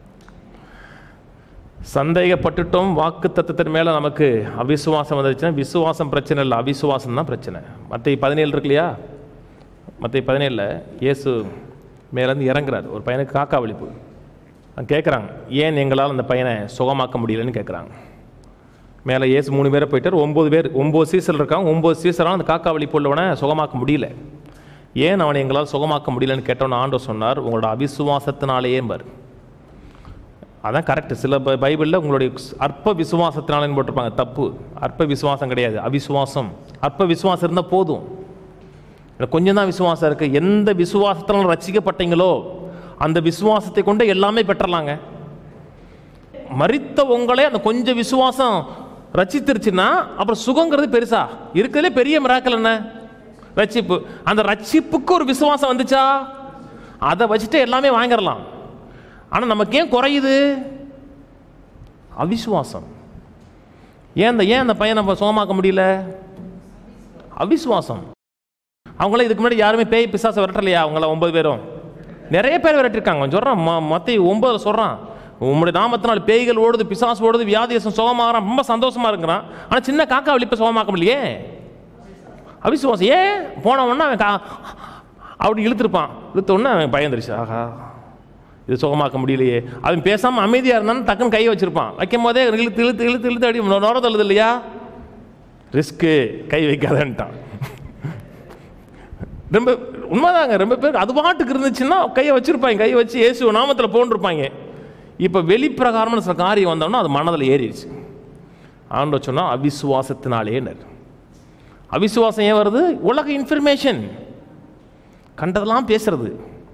சந்தேகப்பட்டுட்டோம் வாக்கு தத்தத்தின் மேலே நமக்கு அவிசுவாசம் வந்துருச்சுன்னா விசுவாசம் பிரச்சனை இல்லை, அவிசுவாசம் தான் பிரச்சனை. மத்தேயு 17 இருக்கு இல்லையா? மத்தேயு 17 இயேசு மேலேருந்து இறங்குறாரு. ஒரு பையனுக்கு காக்கா வலிப்பு. கேட்குறாங்க, ஏன் எங்களால் அந்த பையனை சுகமாக்க முடியலன்னு கேட்குறாங்க. மேலே இயேசு 3 பேரை போயிட்டார். 9 சீசர் இருக்காங்க. 9 சீசரால் அந்த காக்கா வலிப்பு உள்ளவனை சுகமாக்க முடியல. ஏன் அவனை எங்களால் சுகமாக்க முடியலன்னு கேட்டோன்னு ஆண்டவர் சொன்னார், உங்களோட அவிசுவாசத்தினாலேயே பாரு. அதான் கரெக்டு. சில பைபிளில் உங்களுடைய அற்ப விசுவாசத்தினாலேன்னு போட்டிருப்பாங்க. தப்பு. அற்ப விசுவாசம் கிடையாது, அவிசுவாசம். அற்ப விசுவாசம் இருந்தால் போதும், கொஞ்சம் தான் விசுவாசம் இருக்குது. எந்த விசுவாசத்தினால ரட்சிக்கப்பட்டீங்களோ அந்த விசுவாசத்தை கொண்டு எல்லாமே பெற்றலாங்க. மரித்த உங்களே அந்த கொஞ்சம் விசுவாசம் ரட்சித்திருச்சுன்னா அப்புறம் சுகங்கிறது பெருசா இருக்கிறதுலே பெரிய மிராக்கல் என்ன? ரட்சிப்பு. அந்த ரட்சிப்புக்கு ஒரு விசுவாசம் வந்துச்சா அதை வச்சுட்டு எல்லாமே வாங்கிடலாம். ஆனால் நமக்கு ஏன் குறையுது? அவிசுவாசம். ஏன் அந்த பையனை நம்ம சுகமாக்க முடியல? அவிசுவாசம். அவங்கள இதுக்கு முன்னாடி யாருமே பேய் பிசாசை விரட்டலையா? அவங்கள 9 பேரும் நிறைய பேர் விரட்டிருக்காங்க. சொல்கிறான் மத்தேயு 9 சொல்கிறான், உங்களுடைய நாமத்தினால் பேய்கள் ஓடுது, பிசாசு ஓடுது, வியாதியசம் சுகமாகறான், ரொம்ப சந்தோஷமாக இருக்கிறான். ஆனால் சின்ன காக்கா வலிப்பை சுகமாக்க முடியலையே. அவிசுவாசம். ஏன் போனவொன்னா அவன் அப்படி இழுத்துருப்பான். இழுத்தோடனே அவன் பயந்துருச்சு, ஆஹா இது சுகமாக்க முடியலையே. அவன் பேசாமல் அமைதியாக இருந்தாலும் டக்குன்னு கையை வச்சுருப்பான். வைக்கும் போதே இழுத்து அடி நுர தள்ளுது இல்லையா? ரிஸ்க்கு, கை வைக்காதன்ட்டான். ரொம்ப உண்மைதாங்க. ரொம்ப பேர் அது பாட்டுக்கு இருந்துச்சுன்னா கையை வச்சுருப்பாங்க, கையை வச்சு இயேசு நாமத்தில் போன்றிருப்பாங்க. இப்போ வெளிப்பிரகாரமான சில காரியம் வந்தோம்னா அது மனதில் ஏறிடுச்சு. ஆண்டவர் சொன்னால் அவிசுவாசத்தினாலேனர். அவிசுவாசம் ஏன் வருது? உலக இன்ஃபர்மேஷன், கண்டதெல்லாம் பேசுறது.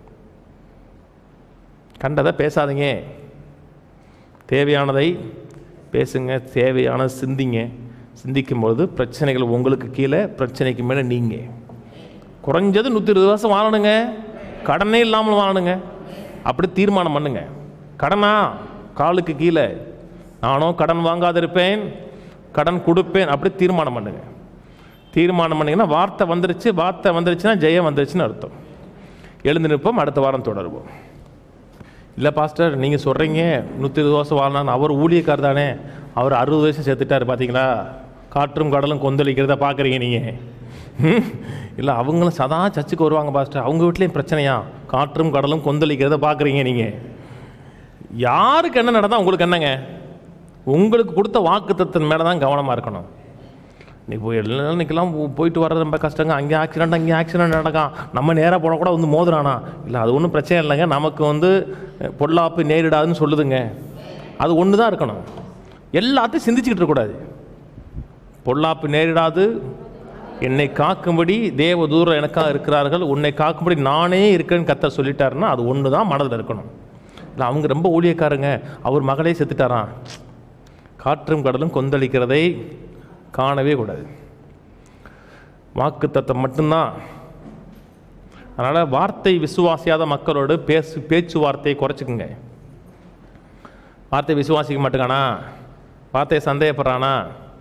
கண்டதை பேசாதீங்க, தேவையானதை பேசுங்க, தேவையானதை சிந்திங்க. சிந்திக்கும்போது பிரச்சனைகள் உங்களுக்கு கீழே, பிரச்சனைக்கு மேலே நீங்கள். குறைஞ்சது 120 வருஷம் வாழணுங்க, கடனே இல்லாமல் வாழணுங்க. அப்படி தீர்மானம் பண்ணுங்க. கடனா காலுக்கு கீழே, நானும் கடன் வாங்காதிருப்பேன், கடன் கொடுப்பேன், அப்படி தீர்மானம் பண்ணுங்க. தீர்மானம் பண்ணிங்கன்னா வார்த்தை வந்துருச்சுன்னா ஜெயம் வந்துருச்சுன்னு அர்த்தம். எழுந்து நிற்போம். அடுத்த வாரம் தொடருவோம். இல்லை பாஸ்டர் நீங்கள் சொல்கிறீங்க 120 வருஷம் வாழ்னான்னு, அவர் ஊழியக்கார் தானே, அவர் 60 வயசு சேர்த்துட்டார் பார்த்தீங்களா? காற்றும் கடலும் கொந்தளிக்கிறத பார்க்குறீங்க நீங்கள். இல்லை அவங்களும் சதா சர்ச்சுக்கு வருவாங்க பாஸ்டர், அவங்க வீட்லேயும் பிரச்சனையா? காற்றும் கடலும் கொந்தளிக்கிறத பார்க்குறீங்க நீங்கள். யாருக்கு என்ன நடந்தால் உங்களுக்கு என்னங்க? உங்களுக்கு கொடுத்த வாக்குத்தத்தின் மேலே தான் கவனமாக இருக்கணும். இன்னைக்கெல்லாம் போயிட்டு வர்றது ரொம்ப கஷ்டங்க. அங்கே ஆக்சிடென்ட் நடக்கும். நம்ம நேராக போனால் கூட வந்து மோதுறானா? இல்லை அது ஒன்றும் பிரச்சனை இல்லைங்க, நமக்கு பொல்லாப்பு நேரிடாதுன்னு சொல்லுதுங்க. அது ஒன்று தான் இருக்கணும். எல்லாத்தையும் சிந்திச்சுக்கிட்டு இருக்கக்கூடாது. பொல்லாப்பு நேரிடாது, என்னை காக்கும்படி தேவ தூரம் எனக்காக இருக்கிறார்கள், உன்னை காக்கும்படி நானே இருக்கேன்னு கர்த்தர் சொல்லிட்டாருன்னா அது ஒன்று தான் மனதில் இருக்கணும். இல்லை அவங்க ரொம்ப ஊழியக்காரங்க, அவர் மகளே செத்துட்டாரான், காற்றும் கடலும் கொந்தளிக்கிறதை காணவே கூடாது. வாக்குத்தத்தம் மட்டும்தான். அதனால் வார்த்தை விசுவாசியாத மக்களோடு பேச்சுவார்த்தையை குறைச்சிக்குங்க. வார்த்தை விசுவாசிக்க மாட்டேங்கானா, வார்த்தையை சந்தேகப்படுறானா,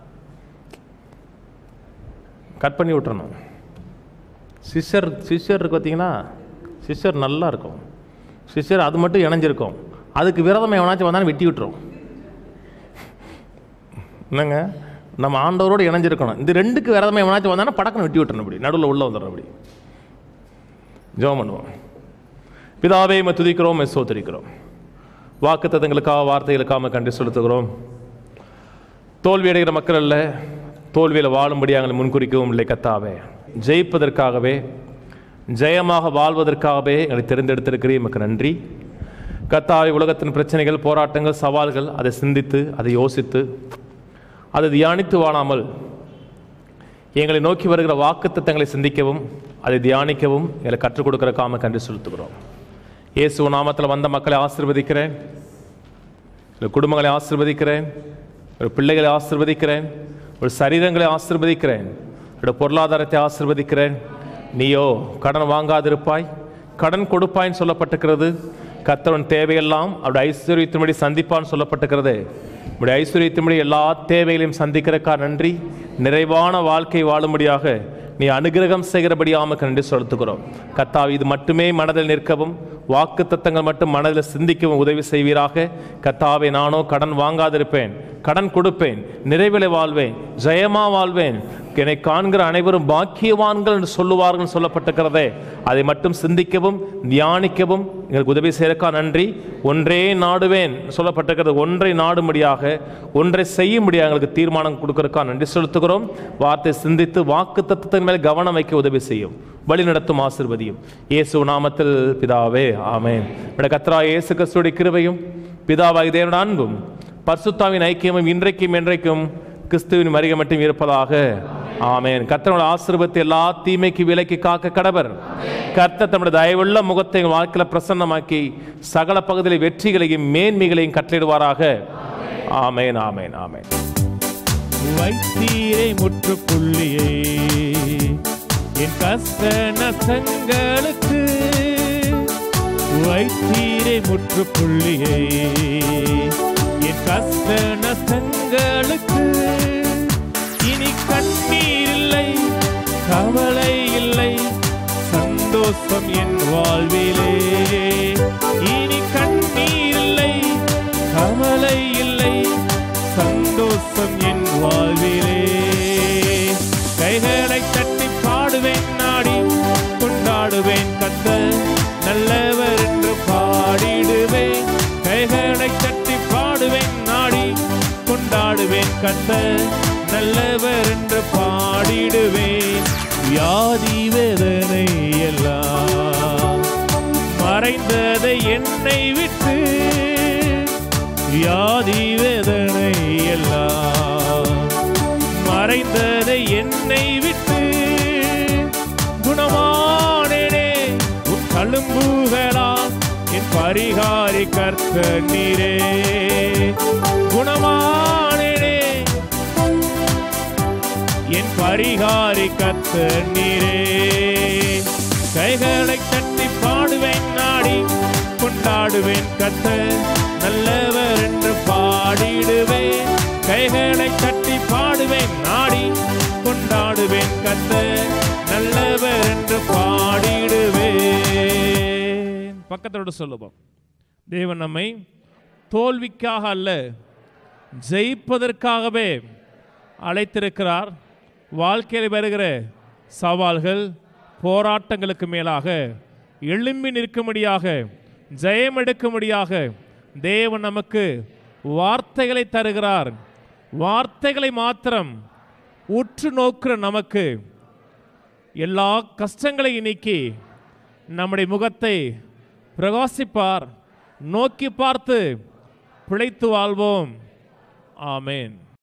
கட் பண்ணி விட்டுறணும். சிஸ்டர் இருக்கு பார்த்தீங்கன்னா, சிஸ்டர் நல்லா இருக்கும். சிஸ்டர் அது மட்டும் இணைஞ்சிருக்கும், அதுக்கு விரதம் எவனாச்சும் வந்தாலும் வெட்டி விட்டுரும். என்னங்க, நம்ம ஆண்டவரோடு இணைஞ்சிருக்கணும். இந்த ரெண்டுக்கு விரதமே எவனாச்சும் வந்தாலும் படக்குன்னு வெட்டி விட்டுறணும். அப்படி நடுவில் உள்ள வந்துடுறோம். அப்படி ஜெபம் பண்ணுவோம். பிதாவே உம்மை துதிக்கிறோம், உம்மை ஸ்தோத்திரிக்கிறோம். வாக்குத்தத்தங்களுக்காக வார்த்தைகளுக்காக கண்டு செலுத்துகிறோம். தோல்வி அடைகிற மக்கள் அல்ல, தோல்வியில் வாழும்படி எங்களை முன்குறிக்கவும் இல்லை கர்த்தாவே. ஜெயிப்பதற்காகவே, ஜெயமாக வாழ்வதற்காகவே எங்களை தேர்ந்தெடுத்திருக்கிறீர். எமக்கு நன்றி கர்த்தாவே. உலகத்தின் பிரச்சனைகள், போராட்டங்கள், சவால்கள், அதை சிந்தித்து, அதை யோசித்து, அதை தியானித்து வாழாமல் எங்களை நோக்கி வருகிற வாக்குத்தத்தங்களை சிந்திக்கவும், அதை தியானிக்கவும் எங்களை கற்றுக் கொடுக்கறக்காம நன்றி செலுத்துகிறோம். இயேசு நாமத்தில் வந்த மக்களை ஆசீர்வதிக்கிறேன், குடும்பங்களை ஆசீர்வதிக்கிறேன், பிள்ளைகளை ஆசீர்வதிக்கிறேன், ஒரு சரீரங்களை ஆசீர்வதிக்கிறேன், பொருளாதாரத்தை ஆசீர்வதிக்கிறேன். நீயோ கடன் வாங்காதிருப்பாய், கடன் கொடுப்பாய்ன்னு சொல்லப்பட்டிருக்கிறது. கர்த்தரின் தேவையெல்லாம் அவருடைய ஐஸ்வர்யத்தின்படி சந்திப்பான்னு சொல்லப்பட்டிருக்கிறது. நம்முடைய ஐஸ்வர்யத்தின்படி எல்லா தேவைகளையும் சந்திக்கிறக்கா நன்றி. நிறைவான வாழ்க்கை வாழும்படியாக நீ அனுகிரகம் செய்கிறபடியாமக்கு நன்றி செலுத்துகிறோம். கர்த்தாவே, இது மட்டுமே மனதில் நிற்கவும், வாக்கு தத்தங்கள் மட்டும் மனதில் சிந்திக்கவும் உதவி செய்வீராக. கர்த்தாவே, நானோ கடன் வாங்காதிருப்பேன், கடன் கொடுப்பேன், நிறைவிலை வாழ்வேன், ஜெயமா வாழ்வேன், என்னை காண்கிற அனைவரும் பாக்கியவான்கள் என்று சொல்லுவார்கள் சொல்லப்பட்டிருக்கிறதே, அதை மட்டும் சிந்திக்கவும் தியானிக்கவும் எங்களுக்கு உதவி செய்யறக்கா நன்றி. ஒன்றே நாடுவேன் சொல்லப்பட்டிருக்கிறது. ஒன்றை நாடும்படியாக, ஒன்றை செய்யும்படியாக எங்களுக்கு தீர்மானம் கொடுக்கறக்கா நன்றி செலுத்துகிறோம். வார்த்தை சிந்தித்து வாக்கு தத்தத்தின் மேல் கவனம் வைக்க உதவி செய்யும், வழி நடத்தும், ஆசீர்வதியும். இயேசு நாமத்தில் பிதாவே, ஆமென். கர்த்தராகிய இயேசு கிறிஸ்துவின் கிருபையும் பிதாவாகிய தேவனுடைய அன்பும் பரிசுத்தாவின் ஐக்கியமும் இன்றைக்கும் என்றைக்கும் கிறிஸ்துவின் வருகை மட்டும் இருப்பதாக. ஆமென். கர்த்தருடைய ஆசீர்வாதத்தை எல்லா தீமைக்கு விலக்கி காக்க கடவர். கர்த்தர் தம்முடைய தயவுள்ள முகத்தை வாழ்க்கையில் பிரசன்னமாக்கி சகல பகுதியில் வெற்றிகளையும் மேன்மைகளையும் கட்டளிடுவாராக. ஆமென், ஆமென், ஆமென். வைத்தீரை முற்றுப்புள்ளியே என் கஷ்ட நஷ்டங்களுக்கு, வைத்தீரை முற்றுப்புள்ளியே என் கஷ்ட நஷ்டங்களுக்கு. இனி கண்ணீர் இல்லை, கவலை இல்லை, சந்தோஷம் என் வாழ்விலே. இனி கண்ணீர் இல்லை, கவலை இல்லை, சந்தோஷம் என் வாழ்விலே. கைகளை தட்டி பாடுவேன், நாடி கொண்டாடுவேன், கர்த்தர் நல்லவர் என்று பாடிடுவேன். கைகளை தட்டி பாடுவேன், நாடி கொண்டாடுவேன், கர்த்தர் நல்லவர் என்று பாடிடுவேன். வியாதி வேதனை எல்லாம் மறைந்ததை என்னை விட்டு, வியாதி வேதனை எல்லாம் மறைந்ததை என்னை விட்டு. குணமானேனே உன் தழும்புகளால் என் பரிகாரி கர்த்தர் நீரே. குணமானேனே என் பரிகாரி கர்த்தர் நீரே. கைகளை தட்டி பாடுவேன், நாடி கொண்டாடுவேன், கர்த்தர் நல்லவர் என்று பாடிடுவேன். கைகளை தட்டி பாடுவேன், நாடி கொண்டாடுவேன், கர்த்தர் நல்லவர் என்று பாடிடுவேன். பக்கத்தோடு சொல்லுவோம். தேவன் நம்மை தோல்விக்காக அல்ல, ஜெயிப்பதற்காகவே அழைத்திருக்கிறார். வாழ்க்கையில் வருகிற சவால்கள், போராட்டங்களுக்கு மேலாக எழும்பி நிற்கும்படியாக, ஜெயம் எடுக்கும்படியாக தேவன் நமக்கு வார்த்தைகளை தருகிறார். வார்த்தைகளை மாத்திரம் உற்று நோக்கிற நமக்கு எல்லா கஷ்டங்களையும் நீக்கி நம்முடைய முகத்தை பிரகாசிப்பார். நோக்கி பார்த்து பிழைத்து வாழ்வோம். ஆமென்.